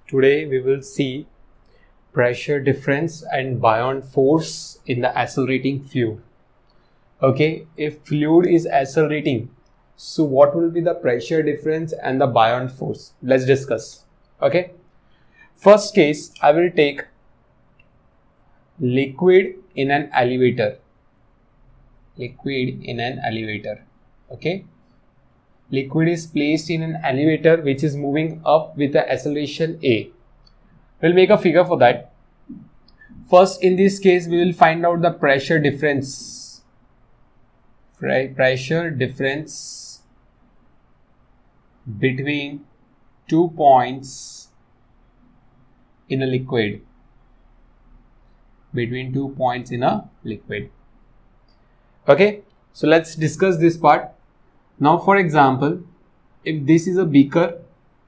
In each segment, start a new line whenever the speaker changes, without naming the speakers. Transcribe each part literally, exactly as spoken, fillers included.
Today we will see pressure difference and buoyant force in the accelerating fluid. Okay, if fluid is accelerating, so what will be the pressure difference and the buoyant force? Let's discuss. Okay, first case, I will take liquid in an elevator. Liquid in an elevator. Okay, liquid is placed in an elevator which is moving up with the acceleration A. We'll make a figure for that. First, in this case, we will find out the pressure difference. Pressure difference between two points in a liquid. Between two points in a liquid. Okay, so let's discuss this part. Now, for example, if this is a beaker,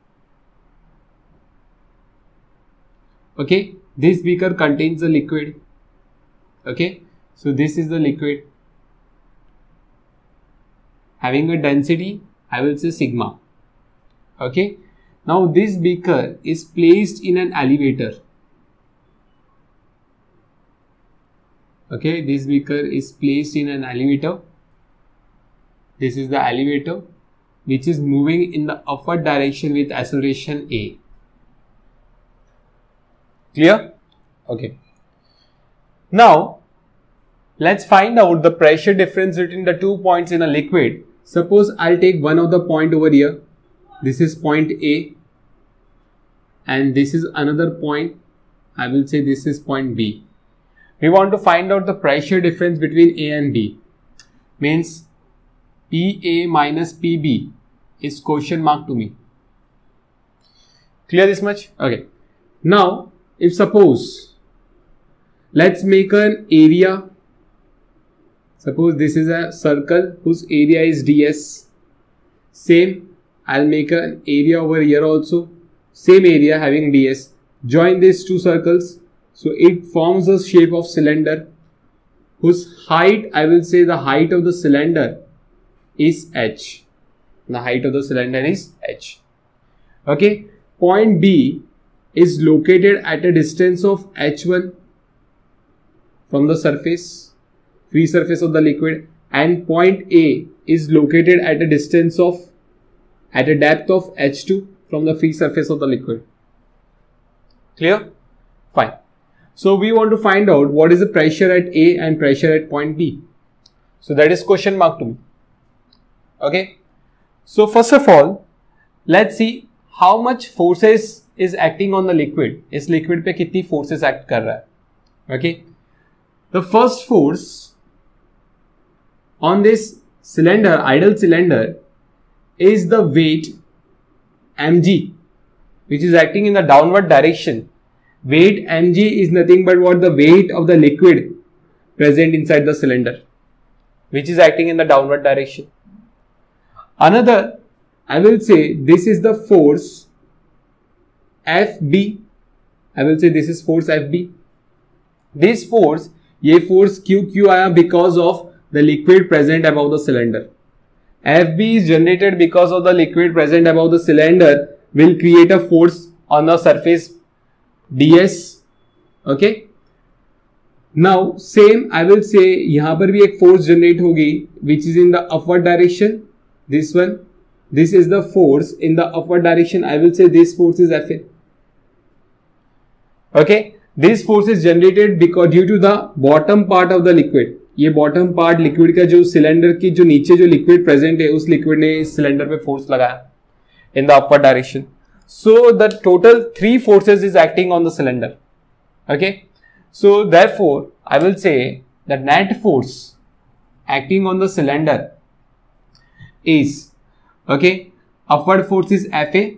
okay, this beaker contains a liquid. Okay, so this is the liquid having a density, I will say sigma. Okay, now this beaker is placed in an elevator. Okay, this beaker is placed in an elevator. This is the elevator which is moving in the upward direction with acceleration A. Clear? Okay. Now, let's find out the pressure difference between the two points in a liquid. Suppose I'll take one of the point over here. This is point A. And this is another point. I will say this is point B. We want to find out the pressure difference between A and B. Means P A minus P B is question mark to me. Clear this much? Okay. Now, if suppose, let's make an area. Suppose this is a circle whose area is D S. Same, I'll make an area over here also. Same area having D S. Join these two circles. So it forms a shape of cylinder whose height, I will say the height of the cylinder is H. The height of the cylinder is H. Okay. Point B is located at a distance of H one from the surface, free surface of the liquid, and point A is located at a distance of, at a depth of H two from the free surface of the liquid. Clear? Fine. So we want to find out what is the pressure at A and pressure at point B. So that is question mark to me. Okay. So first of all, let's see how much forces is acting on the liquid. Is liquid पे कितनी forces act कर रहा है? Okay. The first force on this cylinder, idle cylinder, is the weight mg, which is acting in the downward direction. Weight mg is nothing but what the weight of the liquid present inside the cylinder, which is acting in the downward direction. Another, I will say this is the force F B. I will say this is force F B. This force, ये force Q Q आया because of the liquid present above the cylinder. F B is generated because of the liquid present above the cylinder will create a force on the surface D S. Okay. Now same I will say यहाँ पर भी एक force generate होगी which is in the upward direction. This one. This is the force in the upward direction. I will say this force is F A. Okay. This force is generated because due to the bottom part of the liquid. ये bottom part liquid का जो cylinder की जो नीचे जो liquid present है उस liquid ने इस cylinder पे force लगाया in the upward direction. So the total three forces is acting on the cylinder. Okay. So therefore I will say the net force acting on the cylinder is, okay, upward force is F A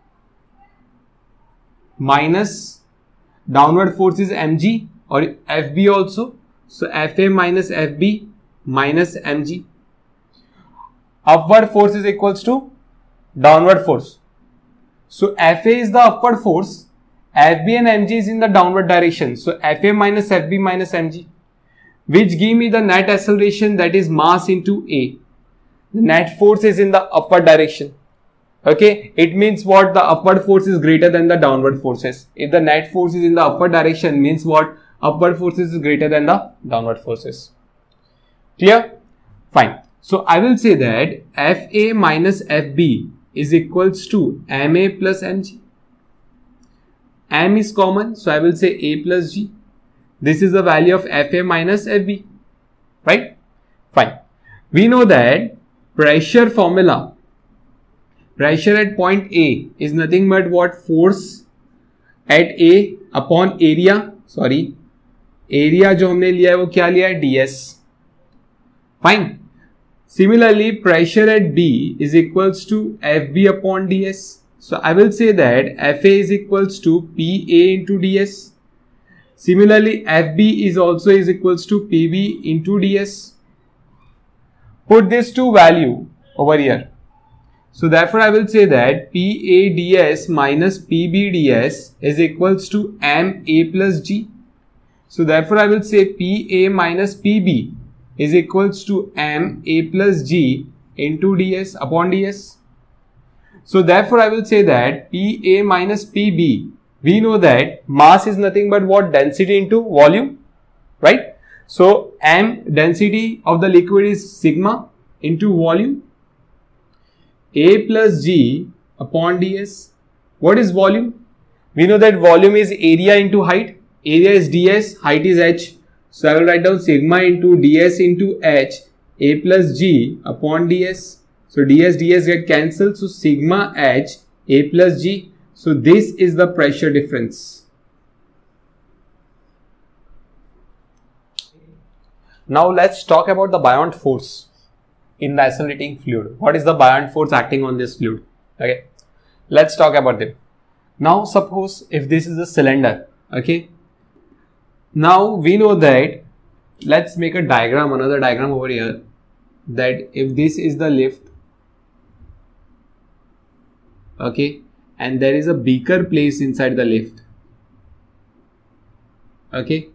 minus downward force is mg or F B also. So F A minus F B minus mg. Upward force is equals to downward force. So F A is the upward force, F B and mg is in the downward direction. So F A minus F B minus mg, which give me the net acceleration, that is mass into A. The net force is in the upward direction. Okay, it means what? The upward force is greater than the downward forces. If the net force is in the upward direction, means what? Upward forces is greater than the downward forces. Clear? Fine. So I will say that F A minus F B is equals to M A plus M G. M is common, so I will say A plus G. This is the value of F A minus F B. Right? Fine. We know that pressure formula, pressure at point A is nothing but what? Force at A upon area. Sorry, area जो हमने लिया है वो क्या लिया है? D S. Fine. Similarly, pressure at B is equals to F B upon D S. So I will say that F A is equals to P A into D S. Similarly, F B is also is equals to P B into D S. Put these two value over here. So therefore, I will say that P A D S minus P B D S is equals to M A plus G. So therefore, I will say P A minus P B is equals to M A plus G into D S upon D S. So therefore, I will say that P A minus P B, we know that mass is nothing but what? Density into volume, right? So M, density of the liquid is sigma into volume. A plus G upon D S. What is volume? We know that volume is area into height. Area is D S, height is H. So I will write down sigma into D S into H, A plus G upon D S. So D S, D S get cancelled. So sigma H, A plus G. So this is the pressure difference. Now let's talk about the buoyant force in the accelerating fluid. What is the buoyant force acting on this fluid? Okay, let's talk about them. Now suppose if this is a cylinder, okay. Now we know that, let's make a diagram, another diagram over here, that if this is the lift, okay, and there is a beaker placed inside the lift, okay.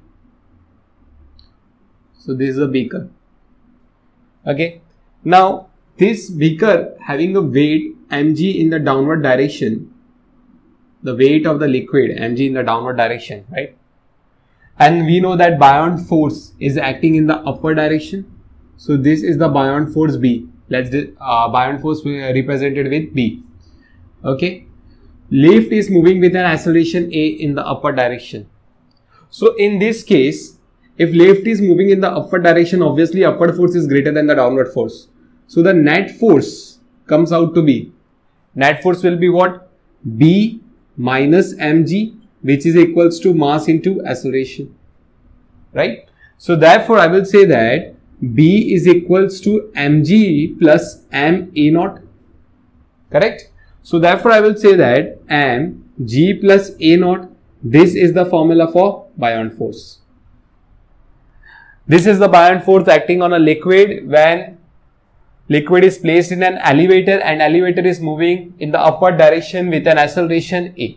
So this is a beaker, okay. Now this beaker having a weight mg in the downward direction, the weight of the liquid mg in the downward direction, right? And we know that buoyant force is acting in the upward direction. So this is the buoyant force B. Let's do uh, buoyant force represented with B. Okay. Lift is moving with an acceleration A in the upward direction. So in this case, if lift is moving in the upward direction, obviously upward force is greater than the downward force. So the net force comes out to be, net force will be what? B minus mg, which is equals to mass into acceleration, right? So therefore I will say that B is equals to mg plus m a naught, correct? So therefore I will say that m g plus a naught, this is the formula for buoyant force. This is the buoyant force acting on a liquid when liquid is placed in an elevator and elevator is moving in the upward direction with an acceleration a.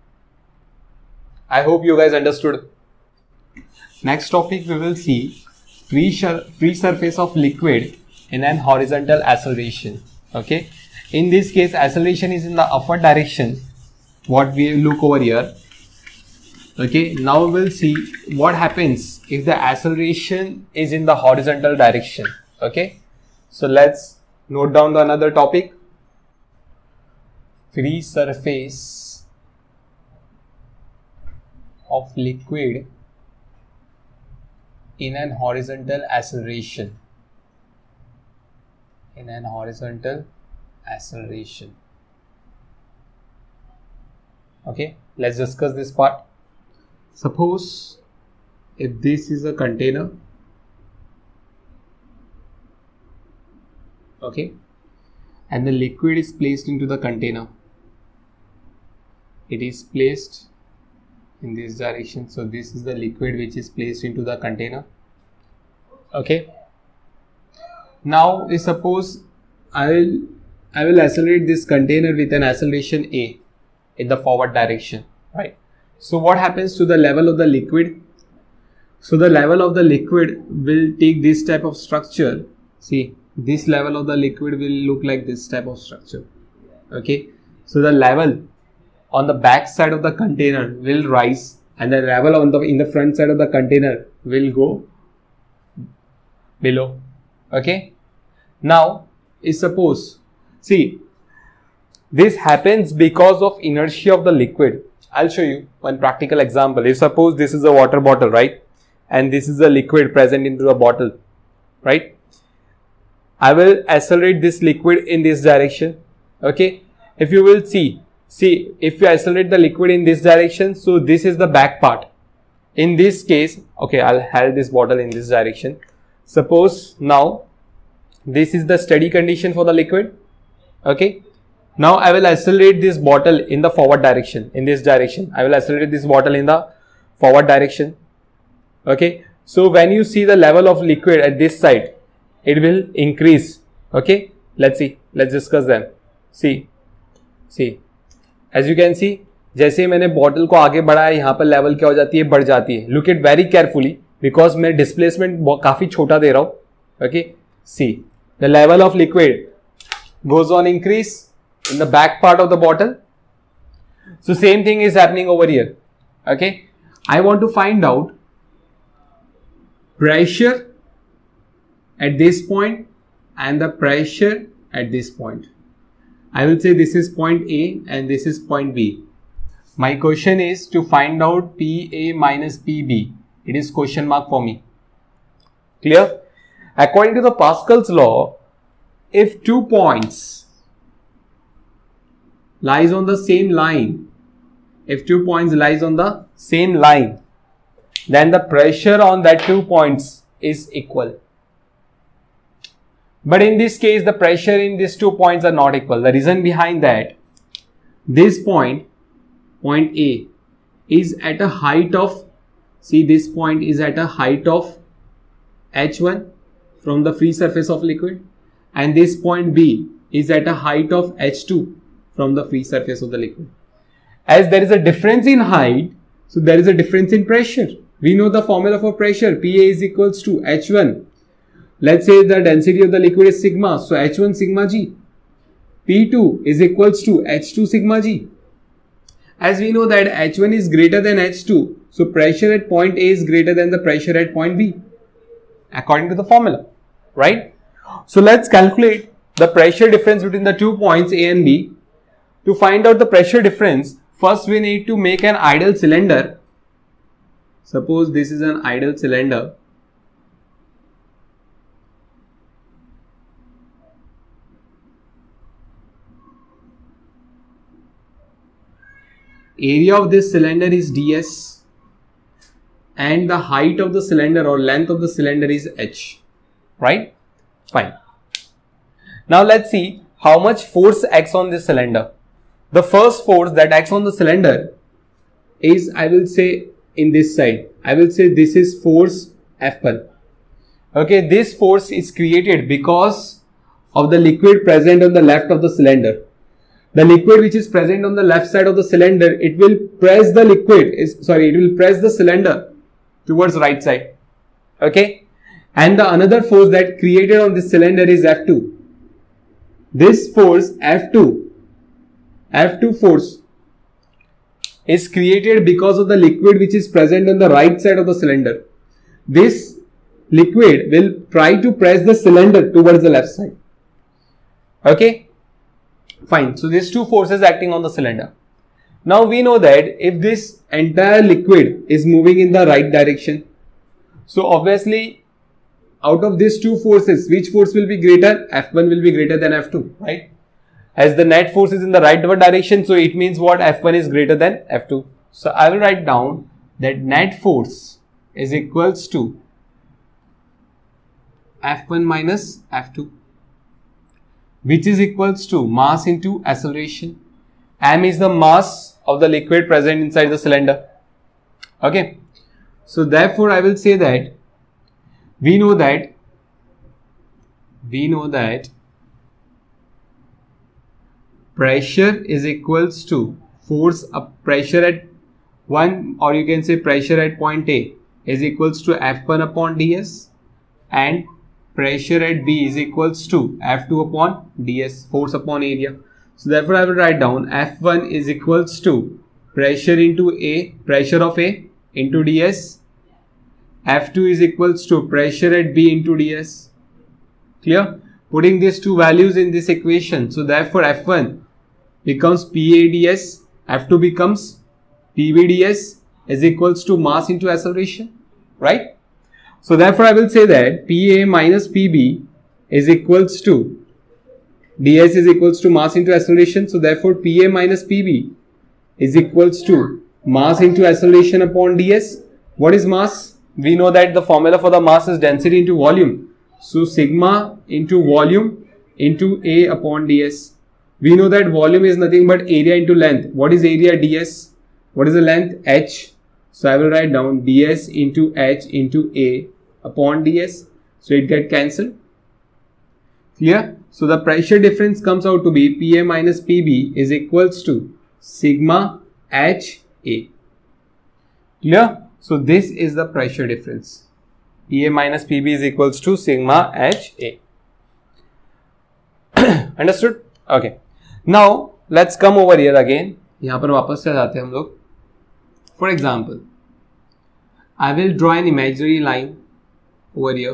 I hope you guys understood. Next topic we will see free, free surface of liquid in an horizontal acceleration. Okay. In this case, acceleration is in the upward direction. What we look over here. Okay. Now we will see what happens if the acceleration is in the horizontal direction. Okay. So let's note down the another topic. Free surface of liquid in an horizontal acceleration. In an horizontal acceleration. Okay, let's discuss this part. Suppose if this is a container, okay, and the liquid is placed into the container. It is placed in this direction. So this is the liquid which is placed into the container. Okay. Now suppose I will I will accelerate this container with an acceleration A in the forward direction, right? So what happens to the level of the liquid? So the level of the liquid will take this type of structure. See, this level of the liquid will look like this type of structure. Okay, so the level on the back side of the container will rise and the level on the in the front side of the container will go below. Okay, now is suppose, see, this happens because of inertia of the liquid. I'll show you one practical example. If suppose this is a water bottle, right, and this is a liquid present into the bottle, right, I will accelerate this liquid in this direction. Okay, if you will see see if you accelerate the liquid in this direction, so this is the back part. In this case, okay, I'll hold this bottle in this direction. Suppose now this is the steady condition for the liquid. Okay, now I will accelerate this bottle in the forward direction, in this direction. I will accelerate this bottle in the forward direction. Okay, so when you see the level of liquid at this side, it will increase. Okay, let's see, let's discuss them. See, see, as you can see, जैसे मैंने bottle को आगे बढ़ाया, यहाँ पर level क्या हो जाती है, बढ़ जाती है. Look it very carefully because मैं डिस्प्लेसमेंट काफी छोटा दे रहा हूँ. Okay, see, the level of liquid goes on increase in the back part of the bottle. So same thing is happening over here. Okay, I want to find out pressure at this point and the pressure at this point. I will say this is point A and this is point B. My question is to find out P A minus P B. It is question mark for me. Clear? According to the Pascal's law, if two points lies on the same line, if two points lies on the same line, then the pressure on that two points is equal. But in this case, the pressure in these two points are not equal. The reason behind that, this point, point A, is at a height of, see, this point is at a height of H one from the free surface of liquid, and this point B is at a height of H two from the free surface of the liquid. As there is a difference in height, so there is a difference in pressure. We know the formula for pressure. P A is equals to H one. Let's say the density of the liquid is sigma, so H one sigma G. P two is equals to H two sigma G. As we know that H one is greater than H two, so pressure at point A is greater than the pressure at point B, according to the formula, right? So let's calculate the pressure difference between the two points A and B. To find out the pressure difference, first we need to make an ideal cylinder. Suppose this is an ideal cylinder. Area of this cylinder is ds and the height of the cylinder or length of the cylinder is h, right? Fine. Now let's see how much force acts on this cylinder. The first force that acts on the cylinder is, I will say, in this side. I will say this is force F one. Okay, this force is created because of the liquid present on the left of the cylinder. The liquid which is present on the left side of the cylinder, it will press the liquid, is sorry, it will press the cylinder towards right side. Okay, and the another force that created on this cylinder is F two. This force F two, F two force is created because of the liquid which is present on the right side of the cylinder. This liquid will try to press the cylinder towards the left side. Okay. Fine. So these two forces acting on the cylinder. Now we know that if this entire liquid is moving in the right direction, so obviously out of these two forces, which force will be greater? F one will be greater than F two, right? As the net force is in the right direction, so it means what? F one is greater than F two. So I will write down that net force is equals to F one minus F two, which is equals to mass into acceleration. M is the mass of the liquid present inside the cylinder. Okay. So therefore I will say that we know that we know that pressure is equals to force up pressure at one, or you can say pressure at point A is equals to F one upon ds, and pressure at B is equals to F two upon ds, force upon area. So therefore I will write down F one is equals to pressure into A, pressure of A into ds. F two is equals to pressure at B into ds. Clear? Putting these two values in this equation. So therefore F one becomes P A ds, F two becomes P B ds is equals to mass into acceleration, right? So therefore I will say that P A minus P B is equals to ds is equals to mass into acceleration. So therefore P A minus P B is equals to mass into acceleration upon ds. What is mass? We know that the formula for the mass is density into volume. So sigma into volume into A upon ds. We know that volume is nothing but area into length. What is area? Ds. What is the length? H. So I will write down ds into h into A upon ds. So it get cancelled. Clear? So the pressure difference comes out to be P A minus P B is equals to sigma H A. Clear? So this is the pressure difference. P A minus P B is equals to sigma H A. Understood? Okay. Now let's come over here again. यहाँ पर वापस से जाते हैं हम लोग. For example, I will draw an imaginary line over here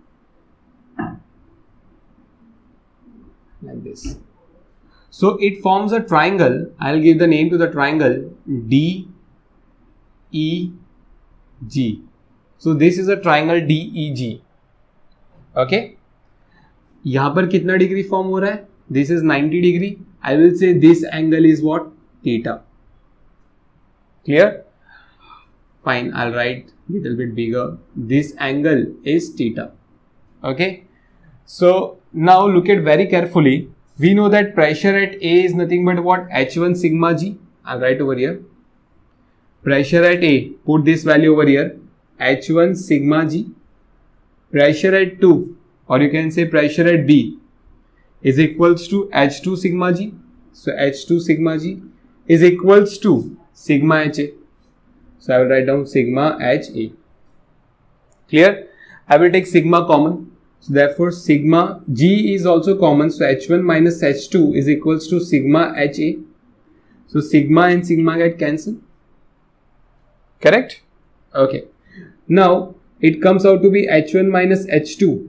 like this. So it forms a triangle. I'll give the name to the triangle D E G. So this is a triangle D E G. Okay. यहाँ पर कितना degree form हो रहा है? This is ninety degree. I will say this angle is what? Theta. Clear? Fine. I'll write little bit bigger. This angle is theta. Okay. So now look at very carefully. We know that pressure at A is nothing but what? H one sigma G. I'll write over here. Pressure at A. Put this value over here. H one sigma G. Pressure at two, or you can say pressure at B, is equals to H two sigma G. So H two sigma G is equals to sigma H A. So I will write down sigma H A. Clear? I will take sigma common. So therefore sigma G is also common. So H one minus H two is equals to sigma H A. So sigma and sigma get cancelled. Correct? Okay. Now it comes out to be H one minus H two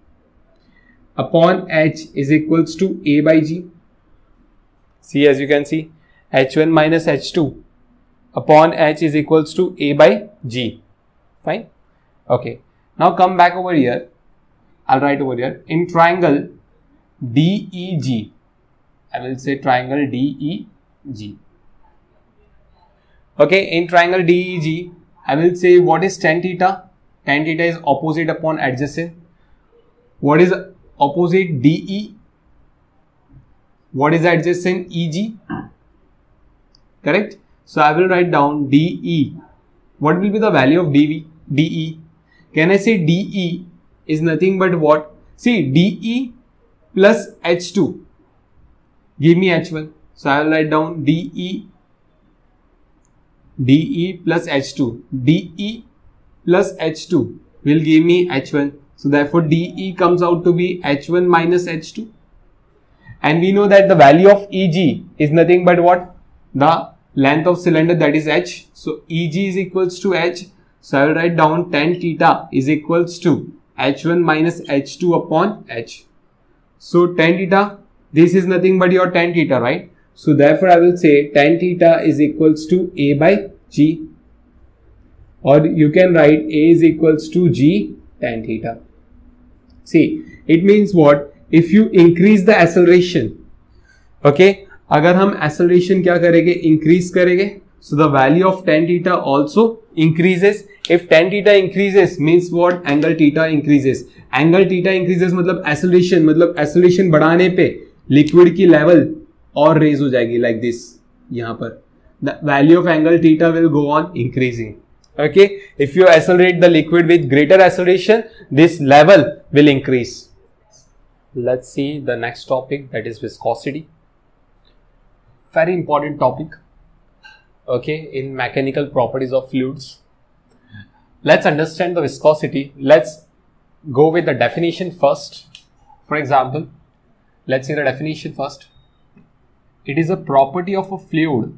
upon H is equals to A by G. See, as you can see, H one minus H two upon H is equals to A by G. Fine. Okay. Now come back over here. I'll write over here in triangle D E G. I will say triangle D E G. Okay. In triangle D E G, I will say what is tan theta? Tan theta is opposite upon adjacent. What is opposite? D E. What is adjacent? E G. Correct? So I will write down D E. What will be the value of D V? D E. Can I say D E is nothing but what? See, D E plus H two. Give me H one. So I will write down D E. D E plus H two. D E plus H two will give me H one. So therefore D E comes out to be H one minus H two. And we know that the value of E G is nothing but what? The length of cylinder, that is H. So E G is equals to H. So I will write down tan theta is equals to H one minus H two upon H. So tan theta, this is nothing but your tan theta, right? So therefore I will say tan theta is equals to A by G. Or you can write A is equals to G tan theta. See, it means what? If you increase the acceleration, okay, अगर हम acceleration क्या करेंगे? Increase करेंगे. So the value of tan theta also increases. If tan theta increases means what? Angle theta increases. Angle theta increases मतलब acceleration, मतलब acceleration बढ़ाने पे liquid की level और raise हो जाएगी like this. यहाँ पर the value of angle theta will go on increasing. Okay, if you accelerate the liquid with greater acceleration, this level will increase. Let's see the next topic, that is viscosity. Very important topic. Okay, in mechanical properties of fluids. Let's understand the viscosity. Let's go with the definition first. For example, let's see the definition first. it is a property of a fluid.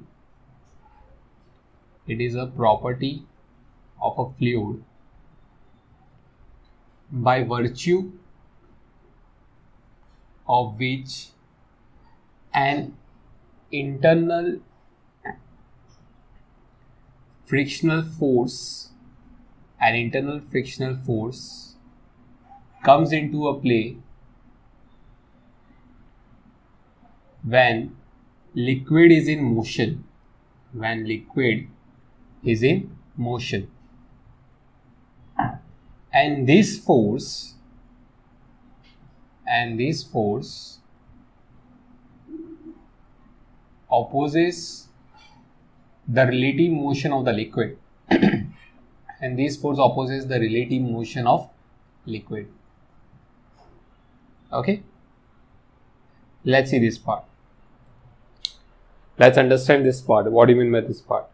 It is a property of a fluid by virtue of which an internal frictional force, an internal frictional force comes into a play when liquid is in motion, when liquid is in motion. And this force, and this force opposes the relative motion of the liquid. And this force opposes the relative motion of liquid. Okay? Let's see this part. Let's understand this part. What do you mean by this part?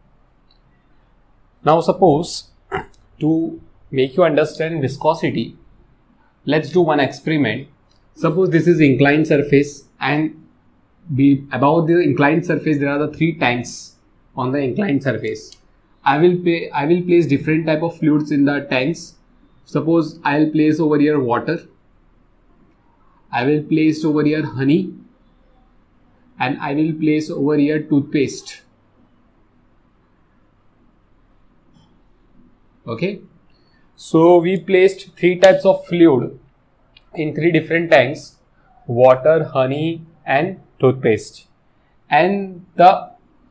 Now suppose, to make you understand viscosity, let's do one experiment. Suppose this is inclined surface, and be above the inclined surface there are the three tanks on the inclined surface. I will pay, I will place different type of fluids in the tanks. Suppose I will place over here water, I will place over here honey, and I will place over here toothpaste. Okay, so we placed three types of fluid in three different tanks: water, honey and toothpaste. And the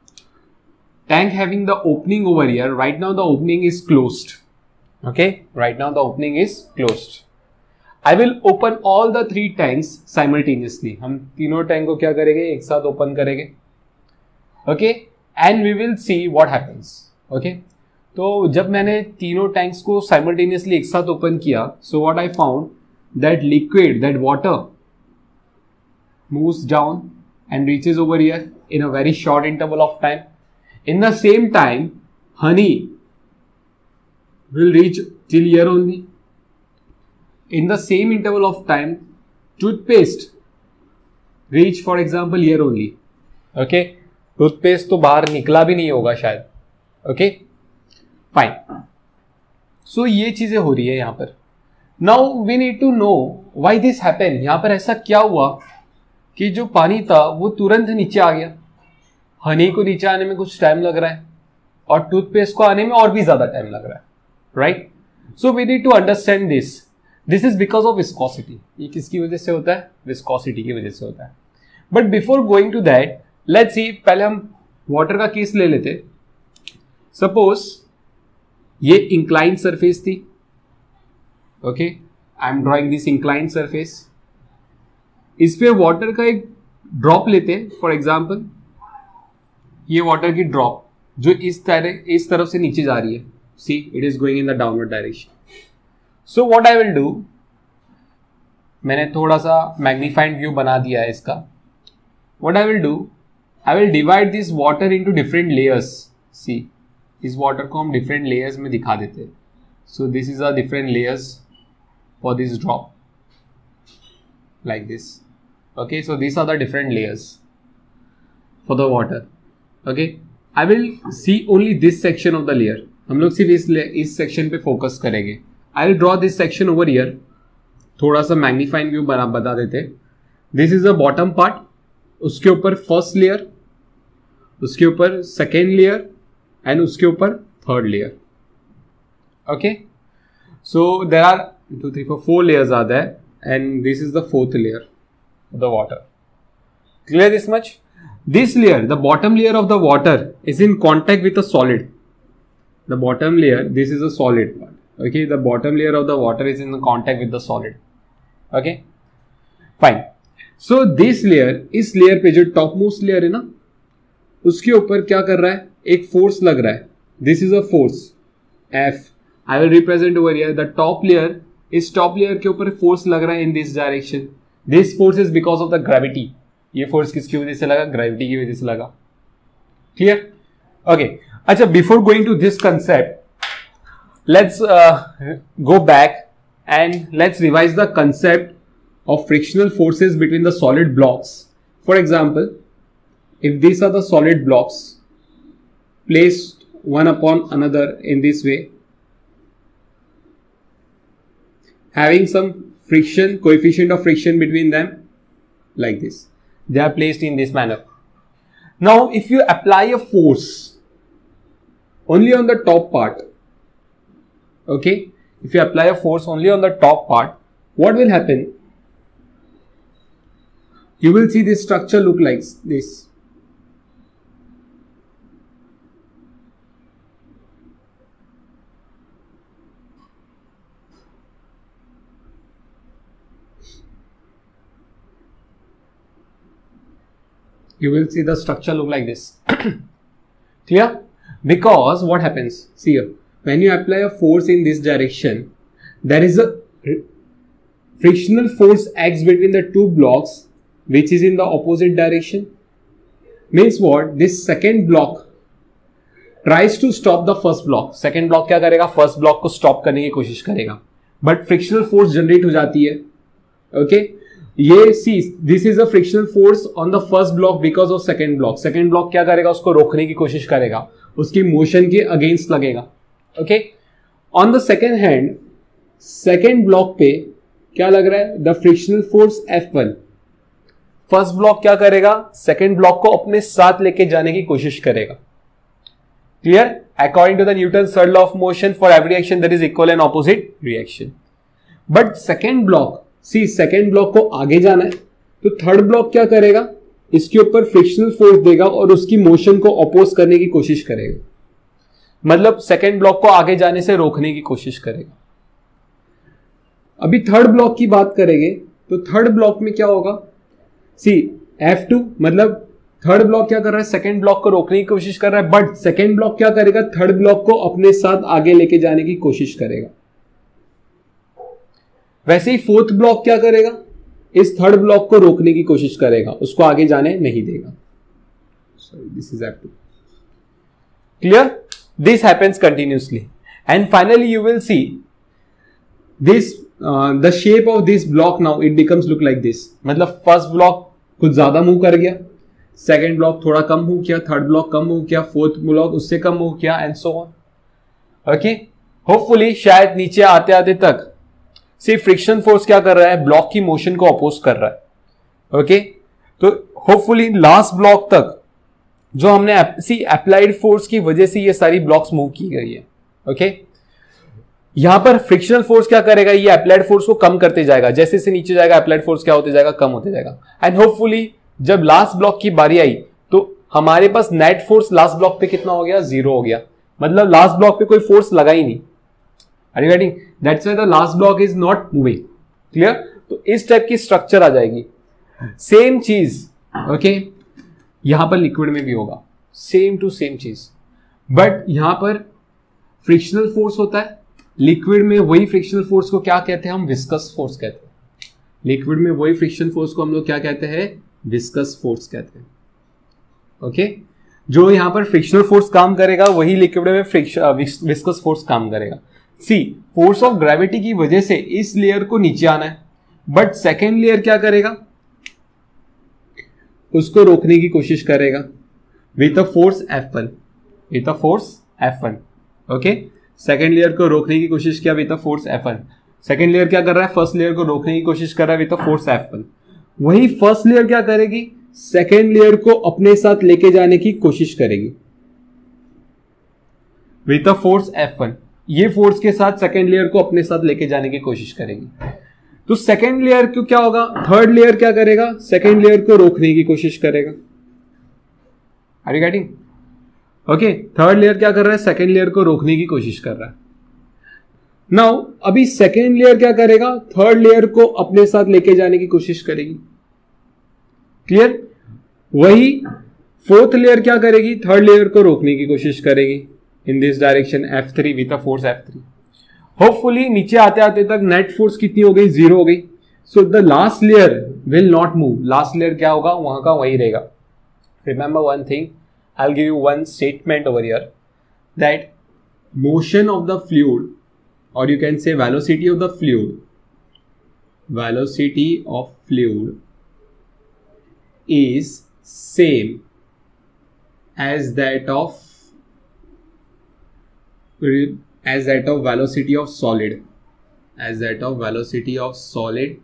tank having the opening over here, right now the opening is closed. Okay, right now the opening is closed. I will open all the three tanks simultaneously. हम तीनों tank को क्या करेंगे, एक साथ open करेंगे. Okay, and we will see what happens. Okay, तो जब मैंने तीनों टैंक्स को simultaneously एक साथ ओपन किया, so what I found that liquid, that water moves down and reaches over here in a very short interval of time. In the same time, honey will reach till here only. In the same interval of time, toothpaste reach for example here only. Okay, toothpaste तो बाहर निकला भी नहीं होगा शायद. Okay, fine. So ये चीजें हो रही है यहाँ पर. Now we need to know why this happened. यहाँ पर ऐसा क्या हुआ कि जो पानी था वो तुरंत नीचे आ गया. हनी को नीचे आने में कुछ टाइम लग रहा है और टूथपेस्ट को आने में और भी ज्यादा टाइम लग रहा है. Right, so we need to understand this. This is because of viscosity. ये किसकी वजह से होता है? विस्कोसिटी की वजह से होता है. But before going to that, let's see, पहले हम वाटर का केस ले लेते. सपोज ये इंक्लाइंड सरफेस थी. Okay, I am drawing this inclined surface. इस पे वाटर का एक ड्रॉप लेते. फॉर एग्जाम्पल ये वाटर की ड्रॉप जो इस तरह इस तरफ से नीचे जा रही है. See, it is going in the downward direction. So what I will do, मैंने थोड़ा सा मैग्नीफाइड व्यू बना दिया है इसका. What I will do, I will divide this water into different layers. See, इस वाटर को हम डिफरेंट लेयर्स में दिखा देते हैं. So this is a different layers for this drop, like this. Okay, so these are the different layers for the water. Okay, I will see only this section of the layer. हम लोग सिर्फ इस इस section पे focus करेंगे. I will draw this section over here. थोड़ा सा magnifying view बना बता देते. This is the bottom part. उसके ऊपर फर्स्ट लेयर, उसके ऊपर सेकेंड लेयर एंड उसके ऊपर third layer. Okay, so there are two three four four layers are there. And this is the fourth layer of the water. Clear this much? This layer, the bottom layer of the water, is in contact with the solid. The bottom layer, this is a solid part. Okay, the bottom layer of the water is in contact with the solid. Okay, fine. So this layer, इस layer पे जो top most layer है ना, उसके ऊपर क्या कर रहा है? एक force लग रहा है. This is a force F. I will represent over here the top layer. इस टॉप लेयर के ऊपर फोर्स लग रहा है in this direction. This force is because of the gravity. ये फोर्स किसकी वजह से लगा? ग्रेविटी की वजह से लगा. क्लियर? ओके, अच्छा, before going to this concept, let's go back and let's revise the concept of frictional forces between the solid blocks. For example, if these are the solid blocks placed one upon another in this way, having some friction, coefficient of friction between them, like this. They are placed in this manner. Now, if you apply a force only on the top part, okay, if you apply a force only on the top part, what will happen? You will see this structure look like this. You will see the structure look like this. Clear? Because what happens? See here, when you apply a force in this direction, there is a frictional force acts between the two blocks which is in the opposite direction. Means what? This second block tries to stop the first block. Second block क्या करेगा? First block को stop करने की कोशिश करेगा. But frictional force generate हो जाती है. Okay? ये see this is a frictional force on the first block because of second block. Second block क्या करेगा? उसको रोकने की कोशिश करेगा, उसकी मोशन के अगेंस्ट लगेगा. Okay, on the second hand second block पे क्या लग रहा है? The frictional force F one. First block क्या करेगा? सेकेंड ब्लॉक को अपने साथ लेके जाने की कोशिश करेगा. Clear? According to the Newton third law of motion, for every action there is equal and opposite reaction. But second block, see second block को आगे जाना है तो थर्ड ब्लॉक क्या करेगा? इसके ऊपर फ्रिक्शनल फोर्स देगा और उसकी मोशन को अपोज करने की कोशिश करेगा. मतलब सेकेंड ब्लॉक को आगे जाने से रोकने की कोशिश करेगा. अभी थर्ड ब्लॉक की बात करेंगे तो थर्ड ब्लॉक में क्या होगा? सी एफ टू, मतलब थर्ड ब्लॉक क्या कर रहा है? सेकेंड ब्लॉक को रोकने की कोशिश कर रहा है. बट सेकेंड ब्लॉक क्या करेगा? थर्ड ब्लॉक को अपने साथ आगे लेके जाने की कोशिश करेगा. वैसे ही फोर्थ ब्लॉक क्या करेगा? इस थर्ड ब्लॉक को रोकने की कोशिश करेगा, उसको आगे जाने नहीं देगा. Sorry, this is F two. Clear? This happens continuously and finally you will see this the shape of this block. Now it becomes look like this. मतलब फर्स्ट ब्लॉक कुछ ज्यादा मूव कर गया, सेकेंड ब्लॉक थोड़ा कम move किया, third block कम move किया, फोर्थ ब्लॉक उससे कम मूव किया and so on. Okay, hopefully शायद नीचे आते आते तक सिर्फ फ्रिक्शन फोर्स क्या कर रहा है? ब्लॉक की मोशन को अपोज कर रहा है. ओके, तो होपफुली लास्ट ब्लॉक तक जो हमने सी अप्लाइड फोर्स की वजह से ये सारी ब्लॉक्स मूव की गई है. ओके, यहां पर फ्रिक्शनल फोर्स क्या करेगा? ये अप्लाइड फोर्स को कम करते जाएगा. जैसे से नीचे जाएगा अप्लाइड फोर्स क्या होते जाएगा? कम होते जाएगा. एंड होपफुली जब लास्ट ब्लॉक की बारी आई तो हमारे पास नेट फोर्स लास्ट ब्लॉक पे कितना हो गया? जीरो हो गया. मतलब लास्ट ब्लॉक पे कोई फोर्स लगा ही नहीं. Are you getting? That's why the last block is not moving. Clear? तो इस टाइप की स्ट्रक्चर आ जाएगी. सेम चीज ओके यहां पर लिक्विड में भी होगा. सेम टू सेम चीज, बट यहां पर फ्रिक्शनल फोर्स होता है. लिक्विड में वही फ्रिक्शनल फोर्स को क्या कहते हैं? हम विस्कस फोर्स कहते हैं. लिक्विड में वही फ्रिक्शन फोर्स को हम लोग क्या कहते हैं? विस्कस फोर्स कहते हैं. ओके, जो यहां पर फ्रिक्शनल फोर्स काम करेगा वही लिक्विड में विस्कस फोर्स काम करेगा. सी फोर्स ऑफ ग्रेविटी की वजह से इस लेयर को नीचे आना है, बट सेकेंड लेयर क्या करेगा? उसको रोकने की कोशिश करेगा with a force F one. With a force F one. Okay, second layer को रोकने की कोशिश किया with a force F one. Second layer क्या कर रहा है? फर्स्ट लेयर को रोकने की कोशिश कर रहा है with a force F one. वही फर्स्ट लेयर क्या करेगी? सेकेंड लेयर को अपने साथ लेके जाने की कोशिश करेगी with a force F one. ये फोर्स के साथ सेकेंड लेयर को अपने साथ लेके जाने की कोशिश करेगी. तो सेकेंड लेयर को क्या होगा? थर्ड लेयर क्या करेगा? सेकेंड लेयर को रोकने की कोशिश करेगा. Are you getting? Okay, third layer क्या कर रहा है? सेकेंड लेयर को रोकने की कोशिश कर रहा है. नाउ अभी सेकेंड लेयर क्या करेगा? थर्ड लेयर को अपने साथ लेके जाने की कोशिश करेगी. क्लियर? वही फोर्थ लेयर क्या करेगी? थर्ड लेयर को रोकने की कोशिश करेगी in this direction F three with a force F three. Hopefully नीचे आते आते तक नेट फोर्स कितनी हो गई? जीरो हो गई. So the last layer will not move. Last layer क्या होगा? वहां का वही रहेगा. Remember one thing, I will give you one statement over here that motion of the fluid, और you can say velocity of the fluid, velocity of fluid is same as that of as that of velocity of solid, as that of velocity of solid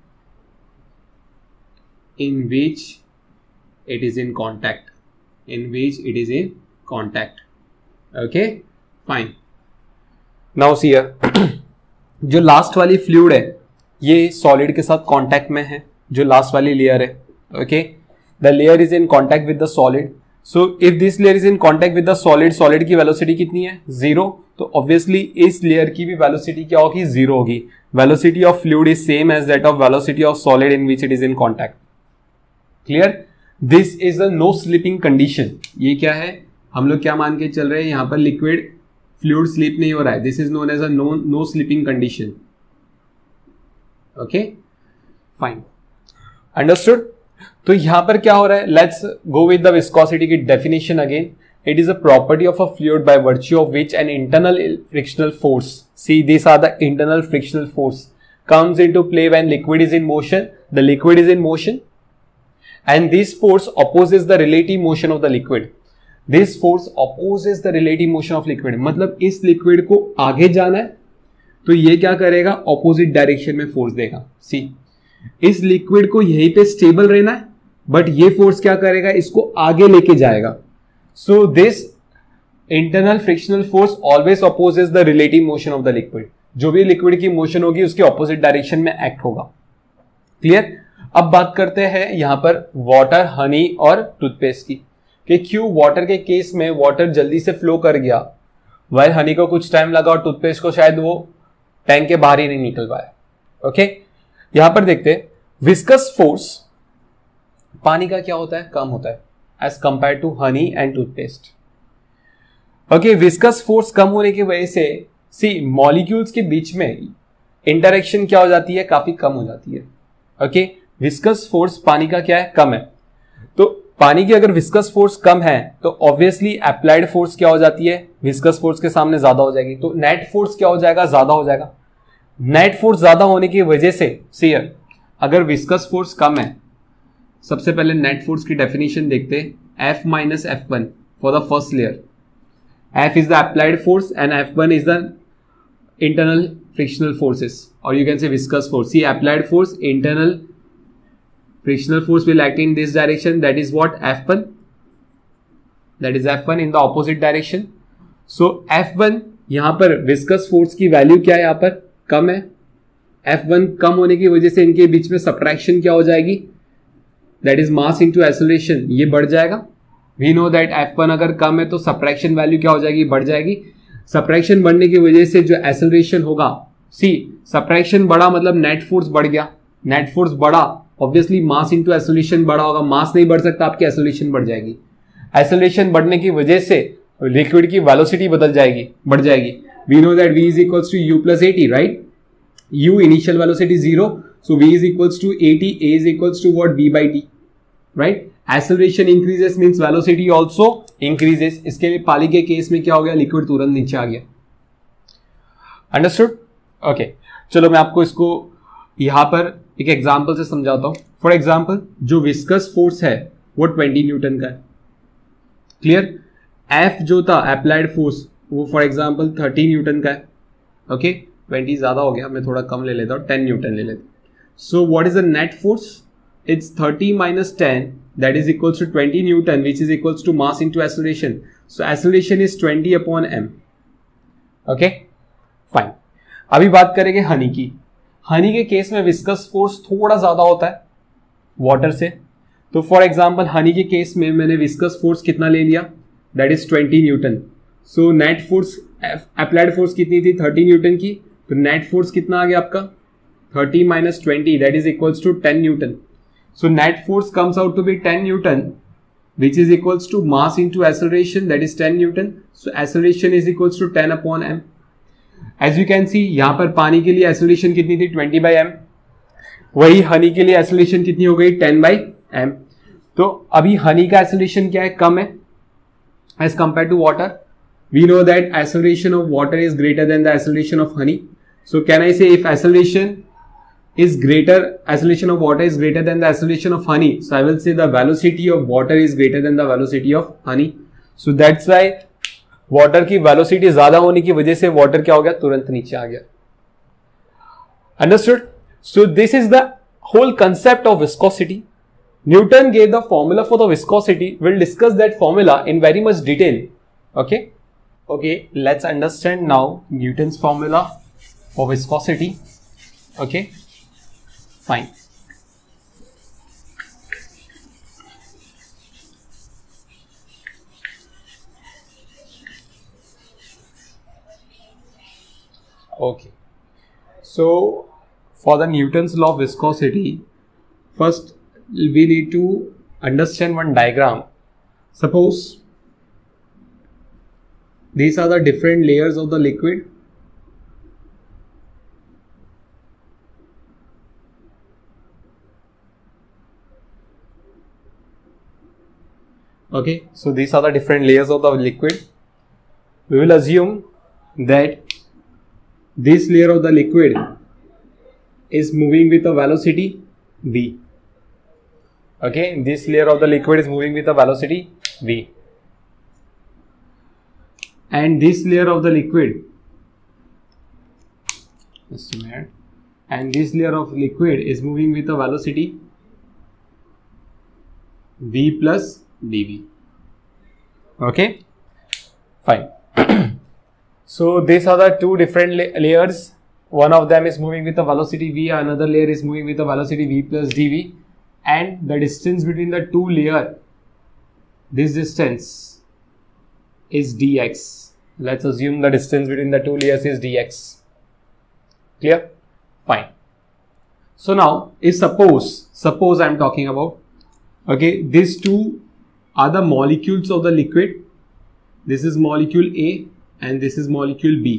in which it is in contact, in which it is in contact. Okay, fine. Now see here, जो last वाली fluid है ये solid के साथ contact में है, जो last वाली लेयर है. Okay, the layer is in contact with the solid. So if this layer is in contact with the solid, solid की वेलोसिटी कितनी है? जीरो. तो ऑब्वियसली इस लेयर की भी वेलोसिटी क्या होगी? जीरो होगी. Velocity of fluid is same as that of velocity of solid in which it is in contact. Clear? This is a no slipping condition. ये क्या है? हम लोग क्या मान के चल रहे हैं? यहां पर लिक्विड फ्लूइड स्लिप नहीं हो रहा है. This is known as a no no slipping condition. Okay, fine, understood. तो यहां पर क्या हो रहा है? Let's go with the viscosity की definition again. It is a property of a fluid by virtue of which an internal frictional force, see this are the internal frictional force, comes into play when liquid is in motion. The liquid is in motion and this force opposes the relative motion of the liquid. This force opposes the relative motion of liquid. मतलब इस liquid को आगे जाना है तो ये क्या करेगा? ऑपोजिट डायरेक्शन में फोर्स देगा. सी, इस लिक्विड को यहीं पे स्टेबल रहना है बट ये फोर्स क्या करेगा? इसको आगे लेके जाएगा. So this internal frictional force always opposes the relative motion of the liquid. जो भी लिक्विड की मोशन होगी उसके ऑपोजिट डायरेक्शन में एक्ट होगा. क्लियर? अब बात करते हैं यहां पर वाटर, हनी और टूथपेस्ट की, कि क्यों वाटर के केस में वाटर जल्दी से फ्लो कर गया, वाइल हनी को कुछ टाइम लगा और टूथपेस्ट को शायद वो टैंक के बाहर ही नहीं निकल पाया. ओके, यहां पर देखते हैं विस्कस फोर्स पानी का क्या होता है? कम होता है as compare to honey and toothpaste. Okay, viscous force कम होने की वजह से सी मॉलिक्यूल्स के बीच में इंटरेक्शन क्या हो जाती है? काफी कम हो जाती है. ओके, विस्कस फोर्स पानी का क्या है? कम है. तो पानी की अगर विस्कस फोर्स कम है तो ऑब्वियसली अप्लाइड फोर्स क्या हो जाती है? विस्कस फोर्स के सामने ज्यादा हो जाएगी. तो नेट फोर्स क्या हो जाएगा? ज्यादा हो जाएगा. नेट फोर्स ज्यादा होने की वजह से सी अगर विस्कस फोर्स कम है, सबसे पहले नेट फोर्स की डेफिनेशन देखते हैं. F minus F one for the first layer. F is the applied force and F one is the internal frictional forces, और you can say viscous force. See, applied force, internal frictional force will act in this direction, that is what? F one. That is F one in the opposite direction. So F one यहां पर viscous force की value क्या है? यहां पर कम है. F one कम होने की वजह से इनके बीच में subtraction क्या हो जाएगी? That is mass into acceleration. ये बढ़ जाएगा. We know that F one अगर कम है तो subtraction वैल्यू क्या हो जाएगी? बढ़ जाएगी. subtraction बढ़ने की वजह से जो acceleration होगा, see, subtraction बढ़ा मतलब net force बढ़ गया. net force बढ़ा, ऑब्वियसली मास इंटू एक्सेलरेशन बढ़ा होगा. मास नहीं बढ़ सकता, आपकी एक्सेलरेशन बढ़ जाएगी. एक्सेलरेशन बढ़ने की वजह से लिक्विड की वेलोसिटी बदल जाएगी, बढ़ जाएगी. We know that v is equals to u plus a t, right? u initial velocity zero, so v is equals to a t, a is equals to what? b by t, right? Acceleration increases means velocity also increases. इसके लिए पानी के case में क्या हो गया? Liquid तुरंत नीचे आ गया. अंडरस्टूड? ओके, चलो मैं आपको इसको यहां पर एक एग्जाम्पल से समझाता हूं. फॉर एग्जाम्पल, जो विस्कस फोर्स है वो ट्वेंटी न्यूटन का है. क्लियर? एफ जो था अप्लाइड फोर्स वो फॉर एग्जाम्पल थर्टी न्यूटन का है. ओके, ट्वेंटी ज्यादा हो गया, मैं थोड़ा कम ले लेता हूं, टेन न्यूटन ले लेता हूं. So what is the net force? It's thirty minus ten, that is equals to twenty newton, which is equals to mass into acceleration. So acceleration is twenty upon M. Okay, fine. अभी बात करेंगे हनी की. हनी के case में viscous force थोड़ा ज्यादा होता है वाटर से. तो फॉर एग्जांपल हनी के केस में मैंने विस्कस फोर्स कितना ले लिया? That is twenty newton. So net force, applied force कितनी थी? थर्टी न्यूटन की. तो नेट फोर्स कितना आ गया आपका? Thirty minus twenty, that is equals to ten newton. So net force comes out to be ten newton, which is equals to mass into acceleration, that is ten newton. So acceleration is equals to ten upon M. As you can see यहां पर पानी के लिए acceleration कितनी थी? Twenty by M. वही honey के लिए एक्सेलरेशन कितनी हो गई? Ten by M. तो अभी हनी का एक्सेलरेशन क्या है? कम है as compare to water. We know that acceleration of water is greater than the acceleration of honey. So can I say if acceleration is greater, acceleration of water is greater than the acceleration of honey. So I will say the velocity of water is greater than the velocity of honey. So that's why water की velocity ज्यादा होने की वजह से water क्या हो गया, तुरंत नीचे आ गया. Understood? So this is the whole concept of viscosity. Newton gave the formula for the viscosity. We'll discuss that formula in very much detail. Okay? Okay, let's understand now Newton's formula for viscosity. Okay? Fine. Okay. So, for the Newton's law of viscosity, first we need to understand one diagram. Suppose these are the different layers of the liquid. Okay, so these are the different layers of the liquid. We will assume that this layer of the liquid is moving with a velocity v. Okay, this layer of the liquid is moving with a velocity v, and this layer of the liquid, just a minute, and this layer of liquid is moving with a velocity v plus dv. Okay, fine. So these are the two different la layers. One of them is moving with a velocity v, another layer is moving with a velocity v plus dv. And the distance between the two layer, this distance is dx. Let's assume the distance between the two layers is dx. Clear? Fine. So now, if suppose, suppose I am talking about, okay, these two are the molecules of the liquid. This is molecule A and this is molecule B.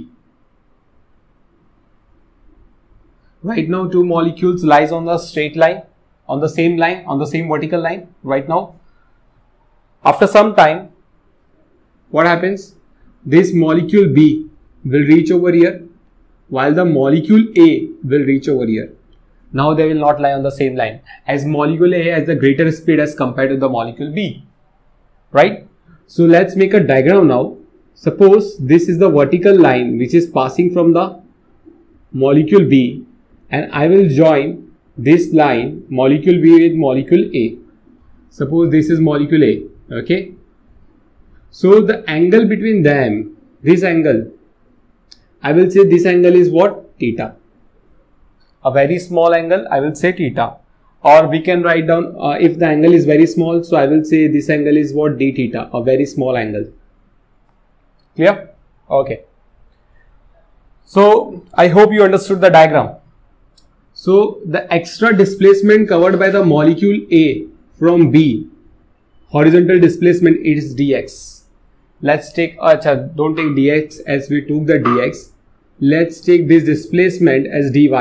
Right now, two molecules lies on the straight line. On the same line, on the same vertical line right now. After some time, what happens? This molecule B will reach over here, while the molecule A will reach over here. Now they will not lie on the same line, as molecule A has the greater speed as compared to the molecule B. Right? So let's make a diagram now. Suppose this is the vertical line which is passing from the molecule B, and I will join this line molecule B with molecule A. Suppose this is molecule A. Okay, so the angle between them, this angle, I will say this angle is what? Theta. A very small angle, I will say theta. Or we can write down, uh, if the angle is very small, so I will say this angle is what? D theta, a very small angle. Clear? Okay. So I hope you understood the diagram. So the extra displacement covered by the molecule A from B, horizontal displacement, it is dx. Let's take, acha, don't take dx as we took the dx. Let's take this displacement as dy.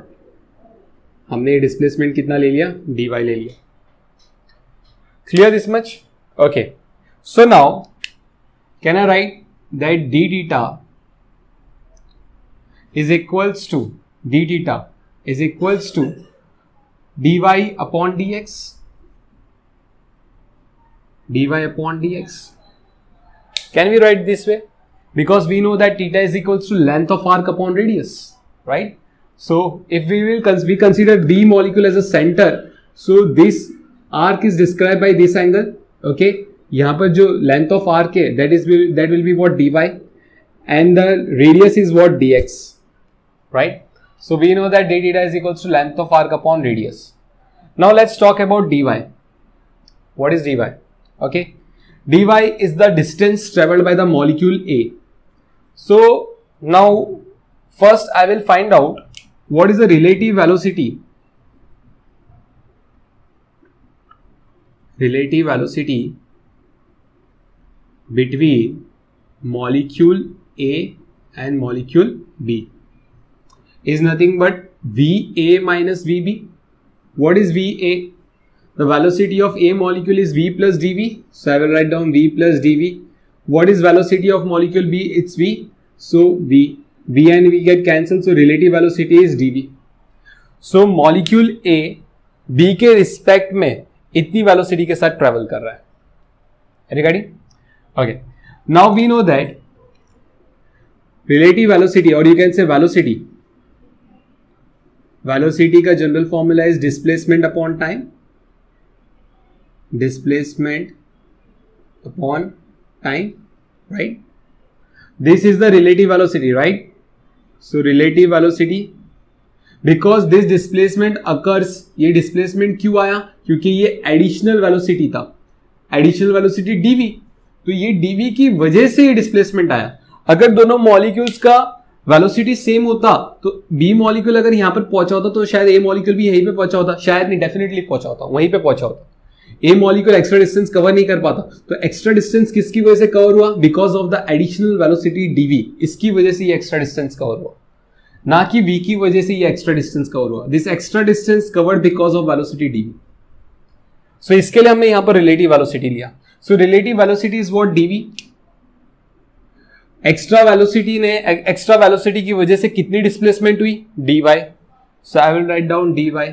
हमने displacement कितना ले लिया? dy ले लिया. Clear this much? Okay. So now, can I write that d theta is equals to d theta is equals to dy upon dx, dy upon dx. Can we write this way? Because we know that theta is equals to length of arc upon radius, right? So if we will cons we consider D molecule as a center, so this arc is described by this angle. Okay, यहाँ पर जो length of arc है, that is will that will be what dy, and the radius is what dx, right? So we know that d theta is equals to length of arc upon radius. Now let's talk about dy. What is dy? Okay, dy is the distance traveled by the molecule A. So now first I will find out what is the relative velocity. Relative velocity between molecule A and molecule B is nothing but V A minus V B. What is V A? The velocity of A molecule is V plus dV. So I will write down V plus dV. What is velocity of molecule B? It's V. So V. V and V get cancelled. So relative velocity is dV. So molecule A B के respect में इतनी velocity के साथ travel कर रहा है. Regarding? Okay, now we know that relative velocity, or you can say velocity, velocity का general formula is displacement upon time, displacement upon time, right? This is the relative velocity, right? So relative velocity, because this displacement occurs, ये displacement क्यों आया? क्योंकि ये additional velocity था, additional velocity dv, तो ये dv की वजह से ये displacement आया. अगर दोनों मॉलिक्यूल्स का वेलोसिटी सेम होता तो बी मॉलिक्यूल अगर यहां पर पहुंचा होता तो शायद ए मॉलिक्यूल भी यहीं पे पहुंचा होता, शायद नहीं, डेफिनेटली पहुंचा होता, वहीं पे पहुंचा होता. A molecule extra distance cover नहीं कर पाता, तो एक्स्ट्रा डिस्टेंस किसकी वजह से कवर हुआ? Because of the additional velocity d v, इसकी वजह से ये एक्स्ट्रा डिस्टेंस कवर हुआ, ना कि वी की वजह से ये एक्स्ट्रा डिस्टेंस कवर हुआ. This extra distance covered because of velocity d v. So इसके लिए हमने यहां पर रिलेटिव वेलोसिटी लिया. So relative velocity is what? D v. Extra velocity ने एक्स्ट्रा वेलोसिटी की वजह से कितनी डिस्प्लेसमेंट हुई? D y. So I will write down d y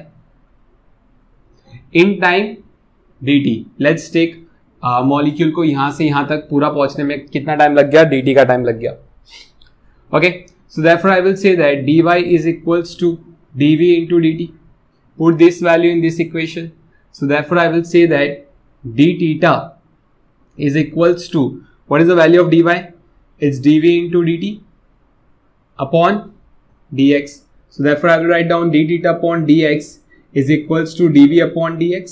in time d t. Let's take molecule को यहां से यहां तक पूरा पहुंचने में कितना टाइम लग गया? डी टी का टाइम लग गया. Okay, so therefore I will say that d y is equals to d v into d t. Put this value in this equation. So therefore I will say that d theta is equals to, what is the value of d y? It's dv into dt upon dx. So therefore I will write down d theta upon dx is equals to dv upon dx.